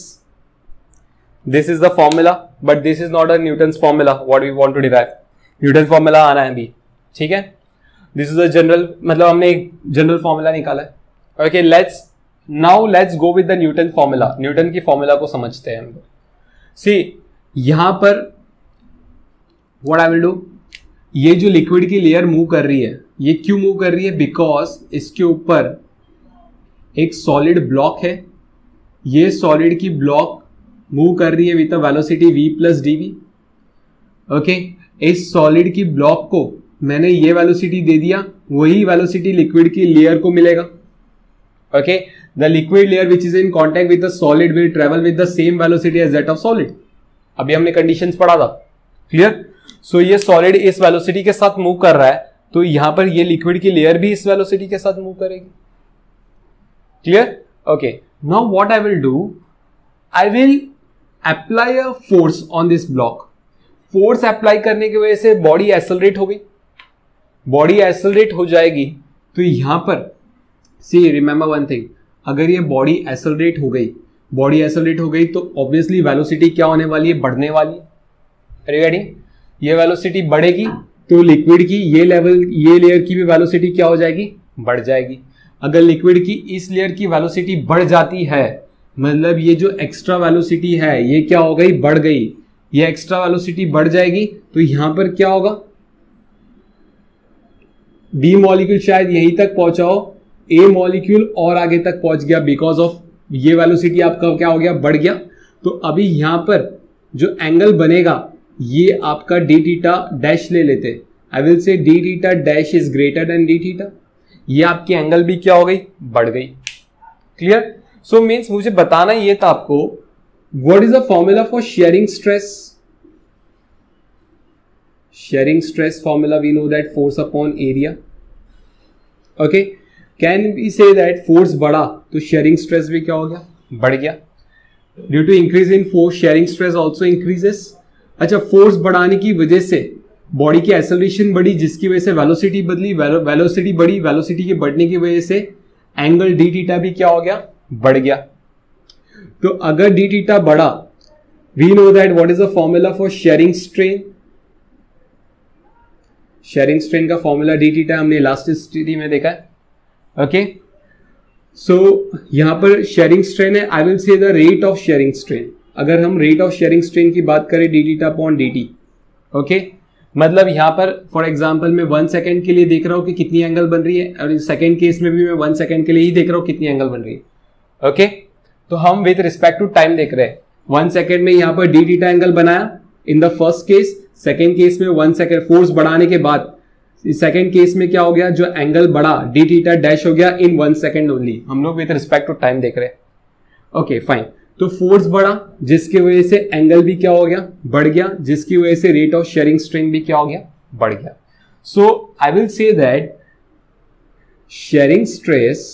This is the formula, but this is not a Newton's formula what we want to derive. Newton formula आना है अभी, ठीक है? This is a general, मतलब हमने एक general formula निकाला है. Okay, let's now let's go with the Newton formula. Newton की formula को समझते हैं हम लोग. See, यहाँ पर what I will do, ये जो लिक्विड की लेयर मूव कर रही है, ये क्यों मूव कर रही है? बिकॉज इसके ऊपर एक सॉलिड ब्लॉक है. ये सॉलिड की ब्लॉक मूव कर रही है with a velocity v plus d v. Okay, इस सॉलिड की ब्लॉक को मैंने ये वेलोसिटी दे दिया, वही वेलोसिटी लिक्विड की लेयर को मिलेगा. Okay, the liquid layer which is in contact with the solid will travel with the same velocity as that of solid. अभी हमने कंडीशंस पढ़ा था, क्लियर? सो so, ये सॉलिड इस वेलोसिटी के साथ मूव कर रहा है, तो यहां पर ये लिक्विड की लेयर भी इस वेलोसिटी के साथ मूव करेगी. Clear? Okay, now what I will do, I will apply a force on this block. Force apply करने की वजह से बॉडी एक्सेलरेट हो गई. बॉडी एक्सेलरेट हो जाएगी तो यहां पर सी रिमेंबर वन थिंग, अगर ये बॉडी एक्सेलरेट हो गई, बॉडी एक्सेलरेट हो गई तो ऑब्वियसली वेलोसिटी क्या होने वाली है? बढ़ने वाली है. रिगार्डिंग ये वेलोसिटी बढ़ेगी तो लिक्विड की ये लेवल, ये लेयर की भी वेलोसिटी क्या हो जाएगी? बढ़ जाएगी. अगर लिक्विड की इस लेयर की वेलोसिटी बढ़ जाती है, मतलब ये जो एक्स्ट्रा वेलोसिटी है ये क्या हो गई? बढ़ गई. ये एक्स्ट्रा वेलोसिटी बढ़ जाएगी तो यहां पर क्या होगा? बी मॉलिक्यूल शायद यहीं तक पहुंचा हो, ए मॉलिक्यूल और आगे तक पहुंच गया, बिकॉज ऑफ ये वेलोसिटी आपका क्या हो गया? बढ़ गया. तो अभी यहां पर जो एंगल बनेगा ये आपका डी थीटा डैश ले लेते. I will say d theta dash is greater than d theta. ये आपकी एंगल भी क्या हो गई? बढ़ गई. क्लियर? सो मीन्स मुझे बताना ये था आपको, what is the formula for shearing stress? Shearing stress formula we know that force upon area. Okay, can we say that force बढ़ा तो शेयरिंग स्ट्रेस भी क्या हो गया? बढ़ गया. Due to increase in force shearing stress also increases. अच्छा, force बढ़ाने की वजह से बॉडी की एक्सेलरेशन बढ़ी, जिसकी वजह से वेलोसिटी बदली, वेलोसिटी बढ़ी, वेलोसिटी के बढ़ने की वजह से एंगल डी थीटा भी क्या हो गया? बढ़ गया. तो अगर डी थीटा बढ़ा, we know that what is the formula for shearing strain. Shearing strain का फॉर्मूला डी थीटा हमने इलास्टिसिटी में देखा है. ओके, सो यहां पर शेयरिंग स्ट्रेन है. I will say the rate of shearing strain. अगर हम रेट ऑफ शेयरिंग स्ट्रेन की बात करें, d theta upon d t. Okay, मतलब यहां पर फॉर एग्जांपल मैं वन सेकंड के लिए देख रहा हूं कि कितनी एंगल बन रही है, और सेकंड केस में भी मैं वन सेकंड के लिए ही देख रहा हूं कितनी एंगल बन रही है. ओके, तो हम विद रिस्पेक्ट टू टाइम देख रहे हैं. वन सेकंड में यहां पर डी थीटा एंगल बनाया in the first case. Second case में वन सेकंड फोर्स बढ़ाने के बाद सेकंड केस में क्या हो गया? जो एंगल बढ़ा डी थीटा डैश हो गया इन वन सेकंड ओनली. हम लोग विद रिस्पेक्ट टू टाइम देख रहे हैं. Okay fine. तो फोर्स बढ़ा, जिसकी वजह से एंगल भी क्या हो गया, बढ़ गया, जिसकी वजह से रेट ऑफ शेयरिंग स्ट्रेन भी क्या हो गया, बढ़ गया. So I will say that shearing stress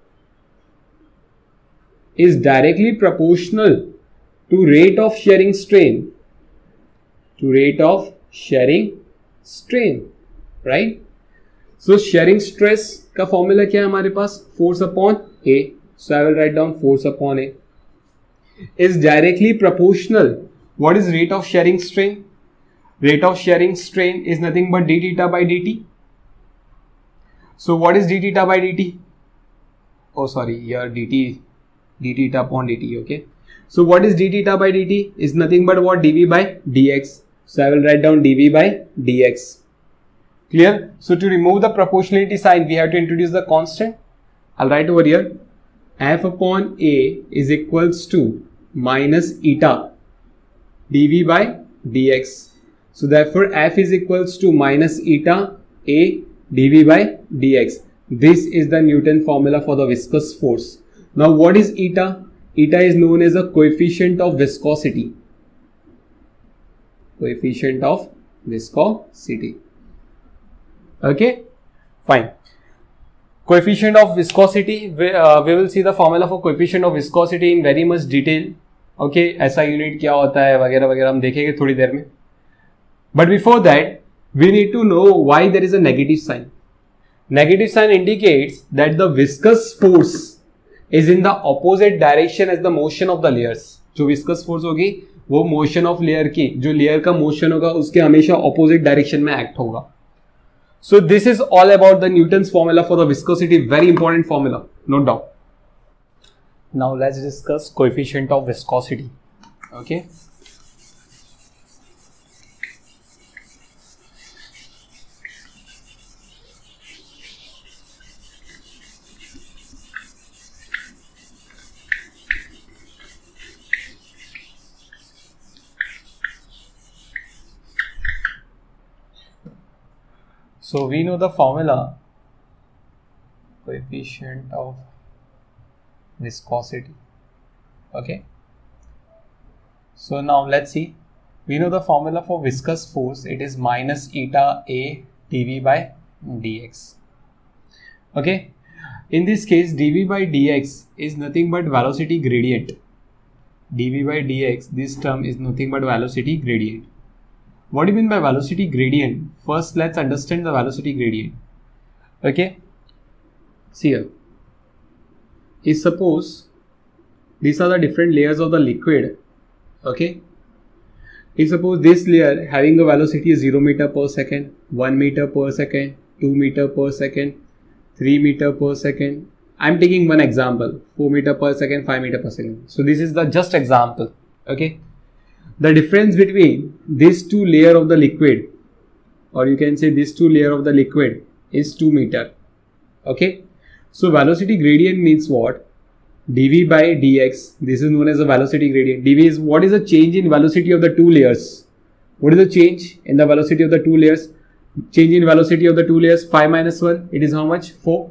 is directly proportional to rate of shearing strain, to rate of shearing strain, right? So shearing stress का formula क्या है हमारे पास, force upon A. So I will write down force upon A is directly proportional. What is rate of shearing strain? Rate of shearing strain is nothing but d theta by dt. So what is d theta by dt? Oh sorry, here dt d theta upon dt. Okay, so what is d theta by dt is nothing but what, dv by dx. So I will write down dv by dx. Clear? So to remove the proportionality sign, we have to introduce the constant. I'll write over here f upon a is equals to minus eta dv by dx. So therefore f is equals to minus eta a dv by dx. This is the Newton formula for the viscous force. Now what is eta? Eta is known as a coefficient of viscosity. Coefficient of viscosity. Okay, fine. Coefficient of viscosity. We, uh, we will see the formula for coefficient of viscosity in very much detail. Okay, ऐसा unit क्या होता है वगैरह वगैरह हम देखेंगे थोड़ी देर में. But before that, we need to know why there is a negative sign. Negative sign indicates that the viscous force is in the opposite direction as the motion of the layers. जो viscous force होगी वो motion of layer की, जो layer का motion होगा उसके हमेशा opposite direction में act होगा. So this is all about the Newton's formula for the viscosity. Very important formula, no doubt. Now let's discuss coefficient of viscosity. Okay. So we know the formula, coefficient of viscosity. Okay. So now let's see. We know the formula for viscous force. It is minus eta a dv by dx. Okay. In this case, dv by dx is nothing but velocity gradient. Dv by dx, this term is nothing but velocity gradient. What do you mean by velocity gradient? First, let's understand the velocity gradient. Okay. See here. If suppose these are the different layers of the liquid. Okay. If suppose this layer having a velocity is zero meter per second, one meter per second, two meter per second, three meter per second. I'm taking one example, four meter per second, five meter per second. So this is the just example. Okay. The difference between these two layer of the liquid, or you can say these two layer of the liquid, is two meter. Okay. So velocity gradient means what? Dv by dx. This is known as a velocity gradient. Dv is what is the change in velocity of the two layers? What is the change in the velocity of the two layers? Change in velocity of the two layers, five minus one. It is how much? four.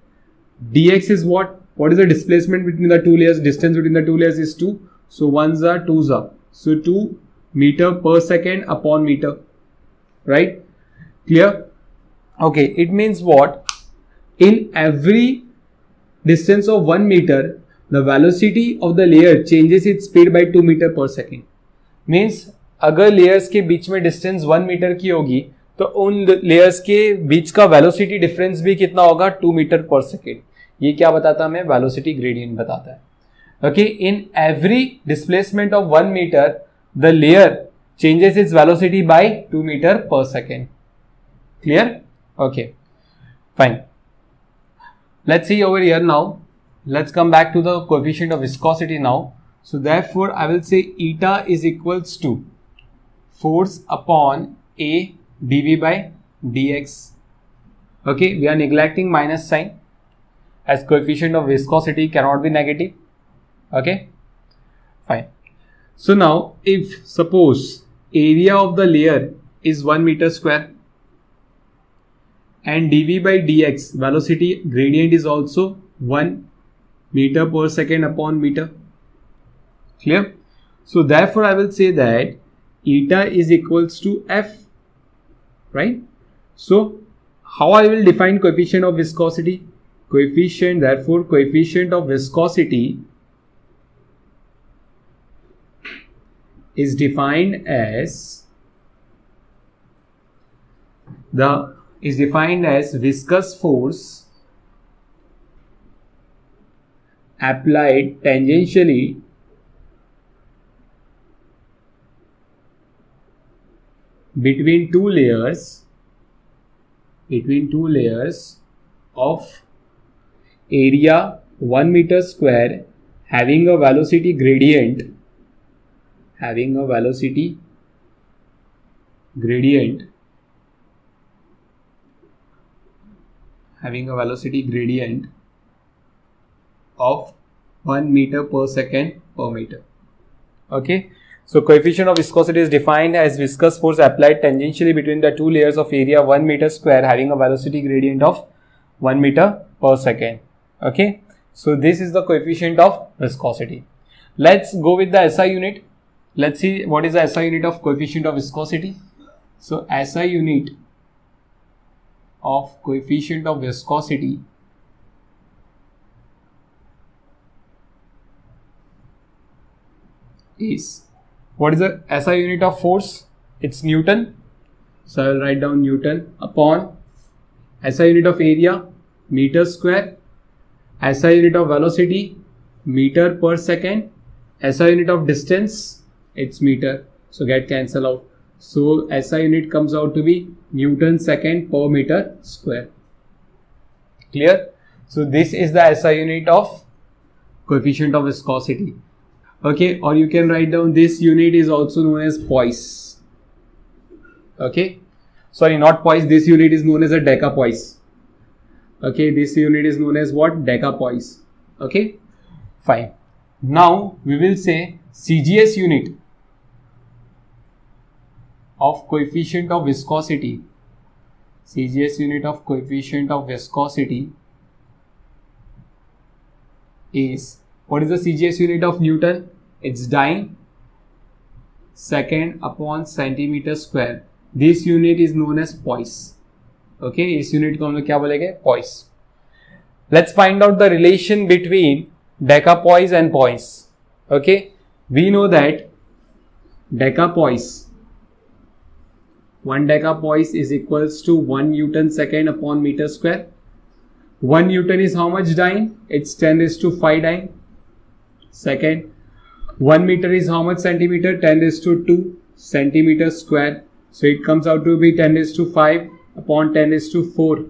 Dx is what? What is the displacement between the two layers? Distance between the two layers is two. So ones are, twos are. So two meter per second upon meter, right? Clear? Okay, it means what? In every distance of one meter, the velocity of the layer changes its speed by two meter per second. Means अगर layers के बीच में distance one meter की होगी तो उन layers के बीच का velocity difference भी कितना होगा? two meter per second. ये क्या बताता है हमें? Velocity gradient बताता है. Okay, in every displacement of one meter, the layer changes its velocity by two meter per second. Clear? Okay, fine. Let's see over here now. Let's come back to the coefficient of viscosity now. So therefore, I will say eta is equals to force upon A dv by dx. Okay, we are neglecting minus sign as coefficient of viscosity cannot be negative. Okay, fine. So now if suppose area of the layer is one meter square and dv by dx velocity gradient is also one meter per second upon meter. Clear? So therefore I will say that eta is equals to F, right? So how I will define coefficient of viscosity? Coefficient, therefore coefficient of viscosity is defined as the is defined as viscous force applied tangentially between two layers between two layers of area one meter square having a velocity gradient having a velocity gradient having a velocity gradient of one meter per second per meter. Okay, so coefficient of viscosity is defined as viscous force applied tangentially between the two layers of area one meter square having a velocity gradient of one meter per second. Okay, so this is the coefficient of viscosity. Let's go with the S I unit. Let's see what is the S I unit of coefficient of viscosity. So S I unit of coefficient of viscosity is, what is the S I unit of force? It's Newton. So I will write down Newton upon S I unit of area meter square, S I unit of velocity meter per second, S I unit of distance, it's meter, so get cancel out. So S I unit comes out to be Newton second per meter square. Clear? So this is the S I unit of coefficient of viscosity. Okay, or you can write down this unit is also known as poise. Okay, sorry, not poise, this unit is known as a decapoise. Okay, this unit is known as what? Decapoise. Okay, fine. Now we will say C G S unit of coefficient of viscosity. C G S unit of coefficient of viscosity is, what is the C G S unit of Newton? It's dyne second upon centimeter square. This unit is known as poise. Okay, इस unit को हम लोग क्या बोलेंगे? Poise. Let's find out the relation between decapoise and poise. Okay, we know that decapoise, one decapoise is equals to one Newton second upon meter square. one Newton is how much dyne? It's ten raised to five dyne. Second, one meter is how much centimeter? ten raised to two centimeter square. So it comes out to be ten raised to five upon ten raised to four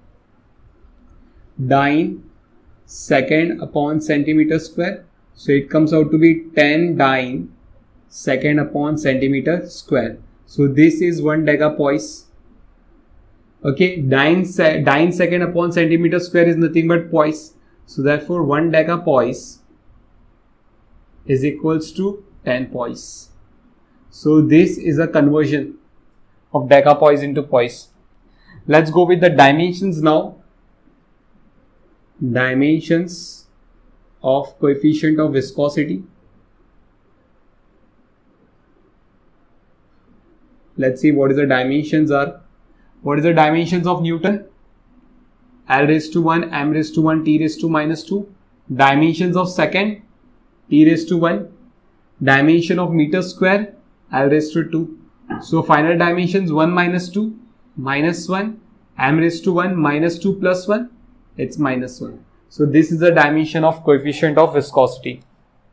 dyne second upon centimeter square. So it comes out to be ten dyne second upon centimeter square. So this is one decapoise. Okay, dyne, se dyne second upon centimeter square is nothing but poise. So therefore one decapoise is equals to ten poise. So this is a conversion of decapoise into poise. Let's go with the dimensions now. Dimensions of coefficient of viscosity. Let's see what is the dimensions are. What is the dimensions of Newton? L raised to one, m raised to one, t raised to minus two. Dimensions of second, t raised to one. Dimension of meter square, L raised to two. So final dimensions one minus two, minus one, m raised to one, minus two plus one, it's minus one. So this is the dimension of coefficient of viscosity.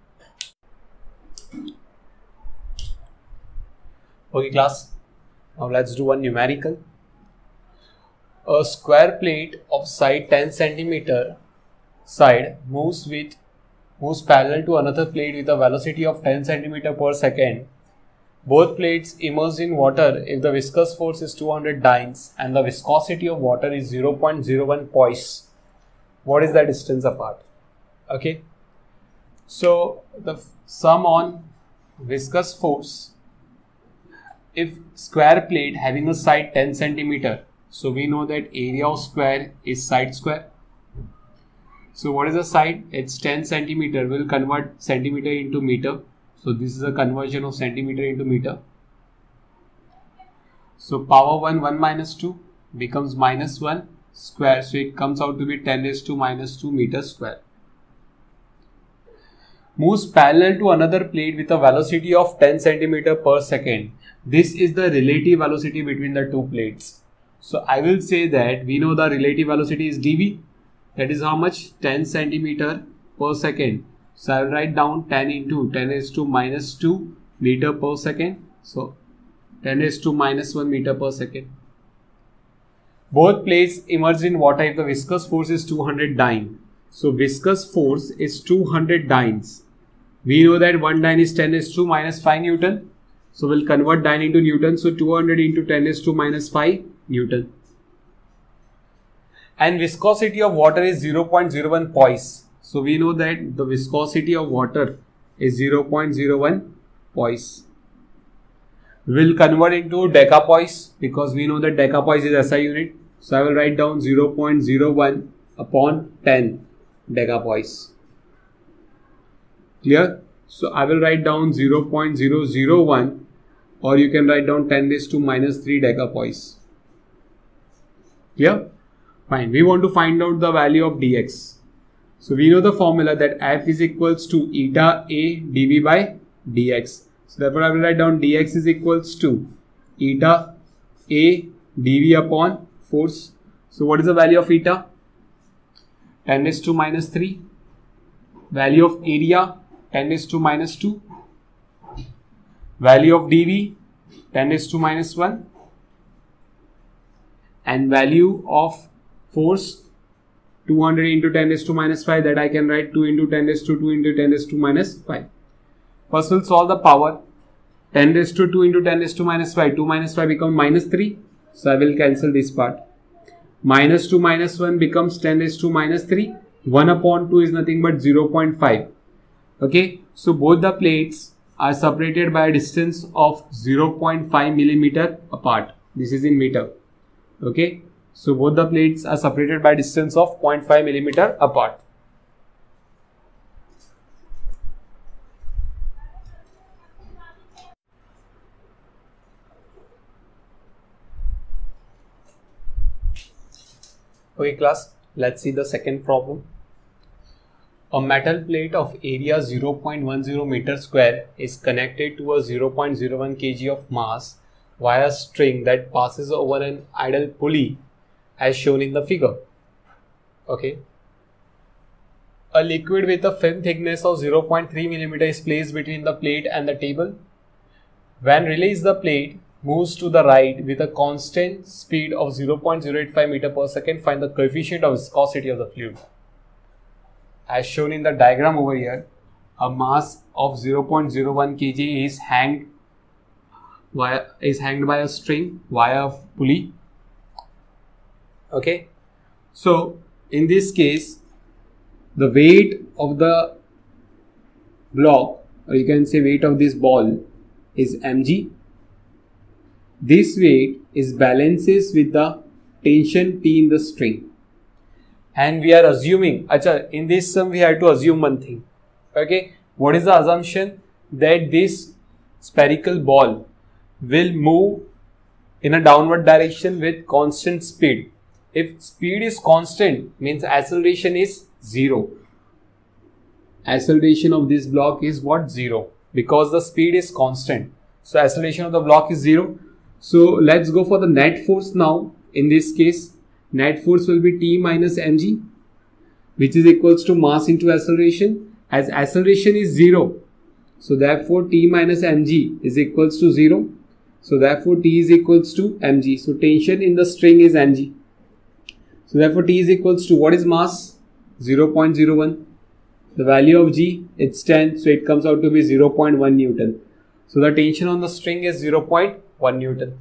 Okay class, now let's do one numerical. A square plate of side ten centimeter side moves with moves parallel to another plate with a velocity of ten centimeter per second. Both plates immersed in water if the viscous force is two hundred dynes and the viscosity of water is zero point zero one poise. What is the distance apart? Okay, so the sum on viscous force, if square plate having a side ten centimeter, so we know that area of square is side square. So what is the side? It's ten centimeter. We'll convert centimeter into meter. So this is a conversion of centimeter into meter. So power one, one minus two becomes minus one square. So it comes out to be ten raised to minus two meters square. Moves parallel to another plate with a velocity of ten centimeter per second. This is the relative velocity between the two plates. So I will say that we know the relative velocity is dv. That is how much? ten centimeter per second. So I will write down ten into ten raised to minus two meter per second. So ten raised to minus one meter per second. Both plates immersed in water if the viscous force is two hundred dyne. So viscous force is two hundred dynes. We know that one dyne is ten raised to minus five Newton. So we'll convert dyne into Newton. So two hundred into ten raised to minus five Newton. And viscosity of water is zero point zero one poise. So we know that the viscosity of water is zero point zero one poise. We'll convert into decapoise because we know that decapoise is S I unit. So I will write down zero point zero one upon ten decapoise. Clear? So I will write down zero point zero zero one, or you can write down ten raised to minus three decapoise. Clear? Fine. We want to find out the value of dx. So we know the formula that F is equals to eta A dv by dx. So therefore I will write down dx is equals to eta A dv upon force. So what is the value of eta? ten raised to minus three. Value of area ten raised to minus two. Value of dv ten raised to minus one. And value of force two hundred into ten raised to minus five, that I can write two into ten raised to two into ten raised to minus five. First we'll solve the power. ten raised to two into ten raised to minus five. two minus five becomes minus three. So I will cancel this part. Minus two minus one becomes ten raised to minus three. one upon two is nothing but zero point five. Okay. So both the plates are separated by a distance of zero point five millimeter apart. This is in meter. Okay. So both the plates are separated by a distance of zero point five millimeter apart. Okay class, let's see the second problem. A metal plate of area zero point one zero meter square is connected to a zero point zero one kilogram of mass via a string that passes over an idle pulley as shown in the figure. Okay. A liquid with a film thickness of zero point three millimeter is placed between the plate and the table. When released, the plate moves to the right with a constant speed of zero point zero eight five meter per second. Find the coefficient of viscosity of the fluid. As shown in the diagram over here, a mass of zero point zero one kilogram is hanged via is hanged by a string via a pulley. Okay, so in this case, the weight of the block, or you can say weight of this ball, is mg. This weight is balances with the tension T in the string, and we are assuming, acha, in this sum we have to assume one thing. Okay, what is the assumption? That this spherical ball will move in a downward direction with constant speed. If speed is constant, means acceleration is zero. Acceleration of this block is what? Zero, because the speed is constant. So acceleration of the block is zero. So let's go for the net force now. In this case, net force will be T minus mg, which is equals to mass into acceleration. As acceleration is zero, so therefore T minus mg is equals to zero. So therefore T is equals to mg. So tension in the string is mg. So therefore T is equals to, what is mass? zero point zero one. The value of G, it's ten. So it comes out to be zero point one Newton. So the tension on the string is zero point one Newton.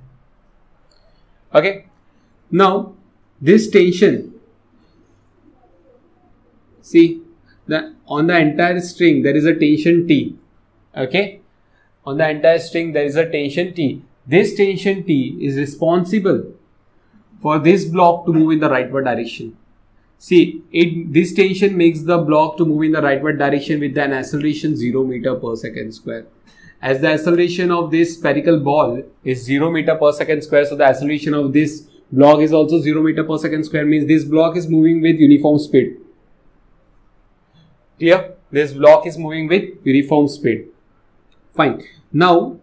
Okay. Now this tension, see, the on the entire string there is a tension T. Okay. On the entire string there is a tension T. This tension T is responsible for this block to move in the rightward direction. See, it this tension makes the block to move in the rightward direction with an acceleration zero meter per second square. As the acceleration of this spherical ball is zero meter per second square, so the acceleration of this block is also zero meter per second square, means this block is moving with uniform speed. Clear? This block is moving with uniform speed. Fine. Now,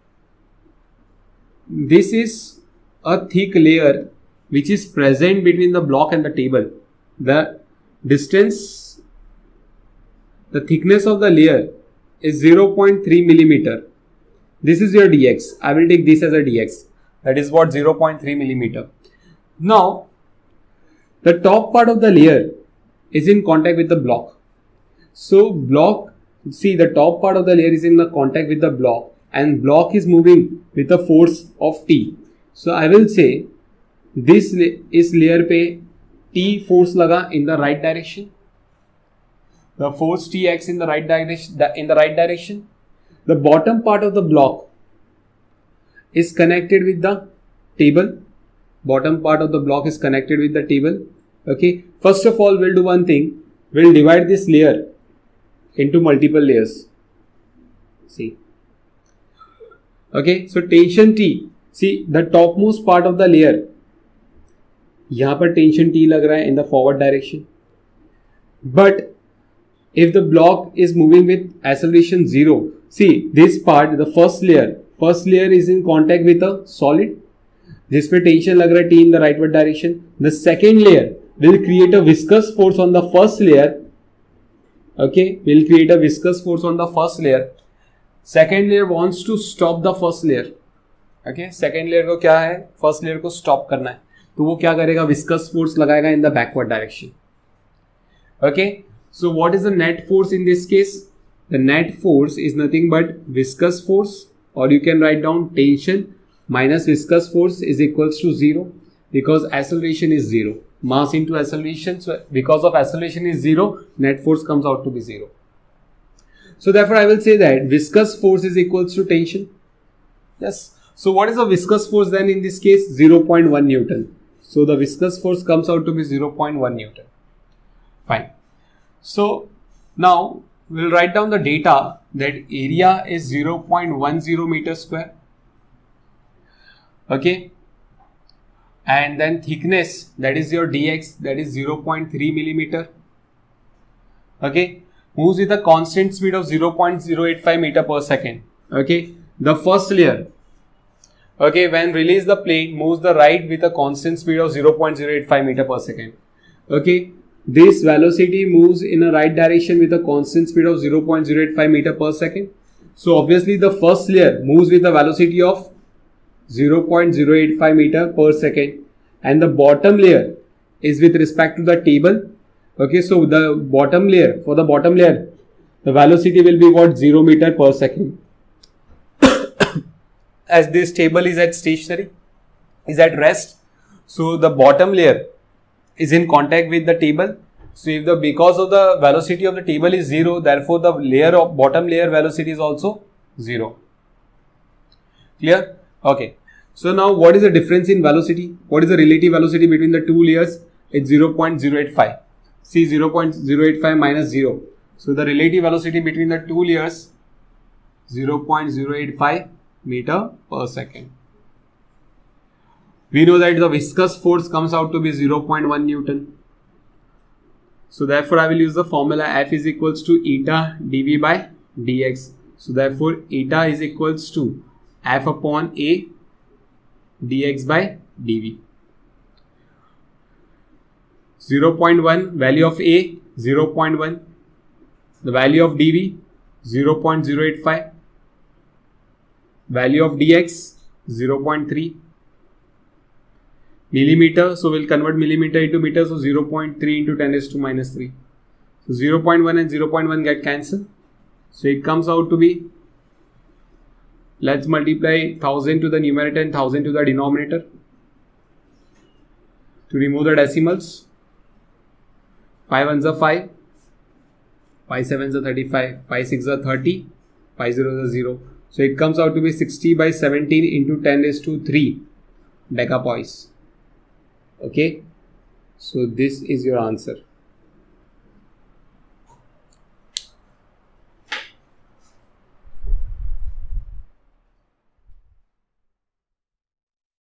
this is a thick layer which is present between the block and the table. The distance, the thickness of the layer is zero point three millimeter. This is your dx. I will take this as a dx. That is what zero point three millimeter. Now, the top part of the layer is in contact with the block. So, block, see the top part of the layer is in the contact with the block and block is moving with a force of T. So, I will say this is layer pe T force laga in the right direction. The force T acts in the right direction. In the right direction. The bottom part of the block is connected with the table. Bottom part of the block is connected with the table. Okay. First of all, we'll do one thing. We'll divide this layer into multiple layers. See. Okay. So tension T. See the topmost part of the layer. यहाँ पर tension T लग रहा है in the forward direction. But if the block is moving with acceleration zero, see this part, the first layer, first layer is in contact with a solid, जिस पे tension लग रहा है T in the rightward direction. The second layer will create a viscous force on the first layer. Okay, will create a viscous force on the first layer. Second layer wants to stop the first layer. Okay, second layer को क्या है? First layer को stop करना है. तो वो क्या करेगा? विस्कस फोर्स लगाएगा in the backward direction. Okay, so what is the net force in this case? The net force is nothing but viscous force, और you can write down tension minus viscous force is equals to zero because acceleration is zero. Mass into acceleration, so because of acceleration is zero, net force comes out to be zero. So therefore I will say that viscous force is equals to tension. Yes. So what is the viscous force then in this case? zero point one Newton. So the viscous force comes out to be zero point one Newton. Fine. So now we'll write down the data that area is zero point one zero meter square. Okay. And then thickness, that is your dx, that is zero point three millimeter. Okay. Moves with a constant speed of zero point zero eight five meter per second. Okay. The first layer, okay, when release the plate, moves the right with a constant speed of zero point zero eight five meter per second. Okay. This velocity moves in a right direction with a constant speed of zero point zero eight five meter per second. So obviously the first layer moves with a velocity of zero point zero eight five meter per second, and the bottom layer is with respect to the table. Okay, so the bottom layer, for the bottom layer, the velocity will be what? zero meter per second. As this table is at stationary, is at rest, so the bottom layer is in contact with the table. So if the, because of the velocity of the table is zero, therefore the layer of bottom layer velocity is also zero. Clear? Okay. So now what is the difference in velocity? What is the relative velocity between the two layers? It's zero point zero eight five. See, zero point zero eight five minus zero. So the relative velocity between the two layers, zero point zero eight five meter per second. We know that the viscous force comes out to be zero point one Newton. So therefore I will use the formula F is equals to eta dv by dx. So therefore eta is equals to F upon A dx by dv. zero point one, value of A, zero point one, the value of dv, zero point zero eight five, value of dx, zero point three, millimeter, so we'll convert millimeter into meter, so zero point three into ten raised to minus three. So zero point one and zero point one get cancelled, so it comes out to be, let's multiply one thousand to the numerator and one thousand to the denominator to remove the decimals. five ones are five, five sevens are thirty-five, five sixes are thirty, five zeros are zero. So it comes out to be sixty by seventeen into ten raised to three decapoise. Okay. So this is your answer.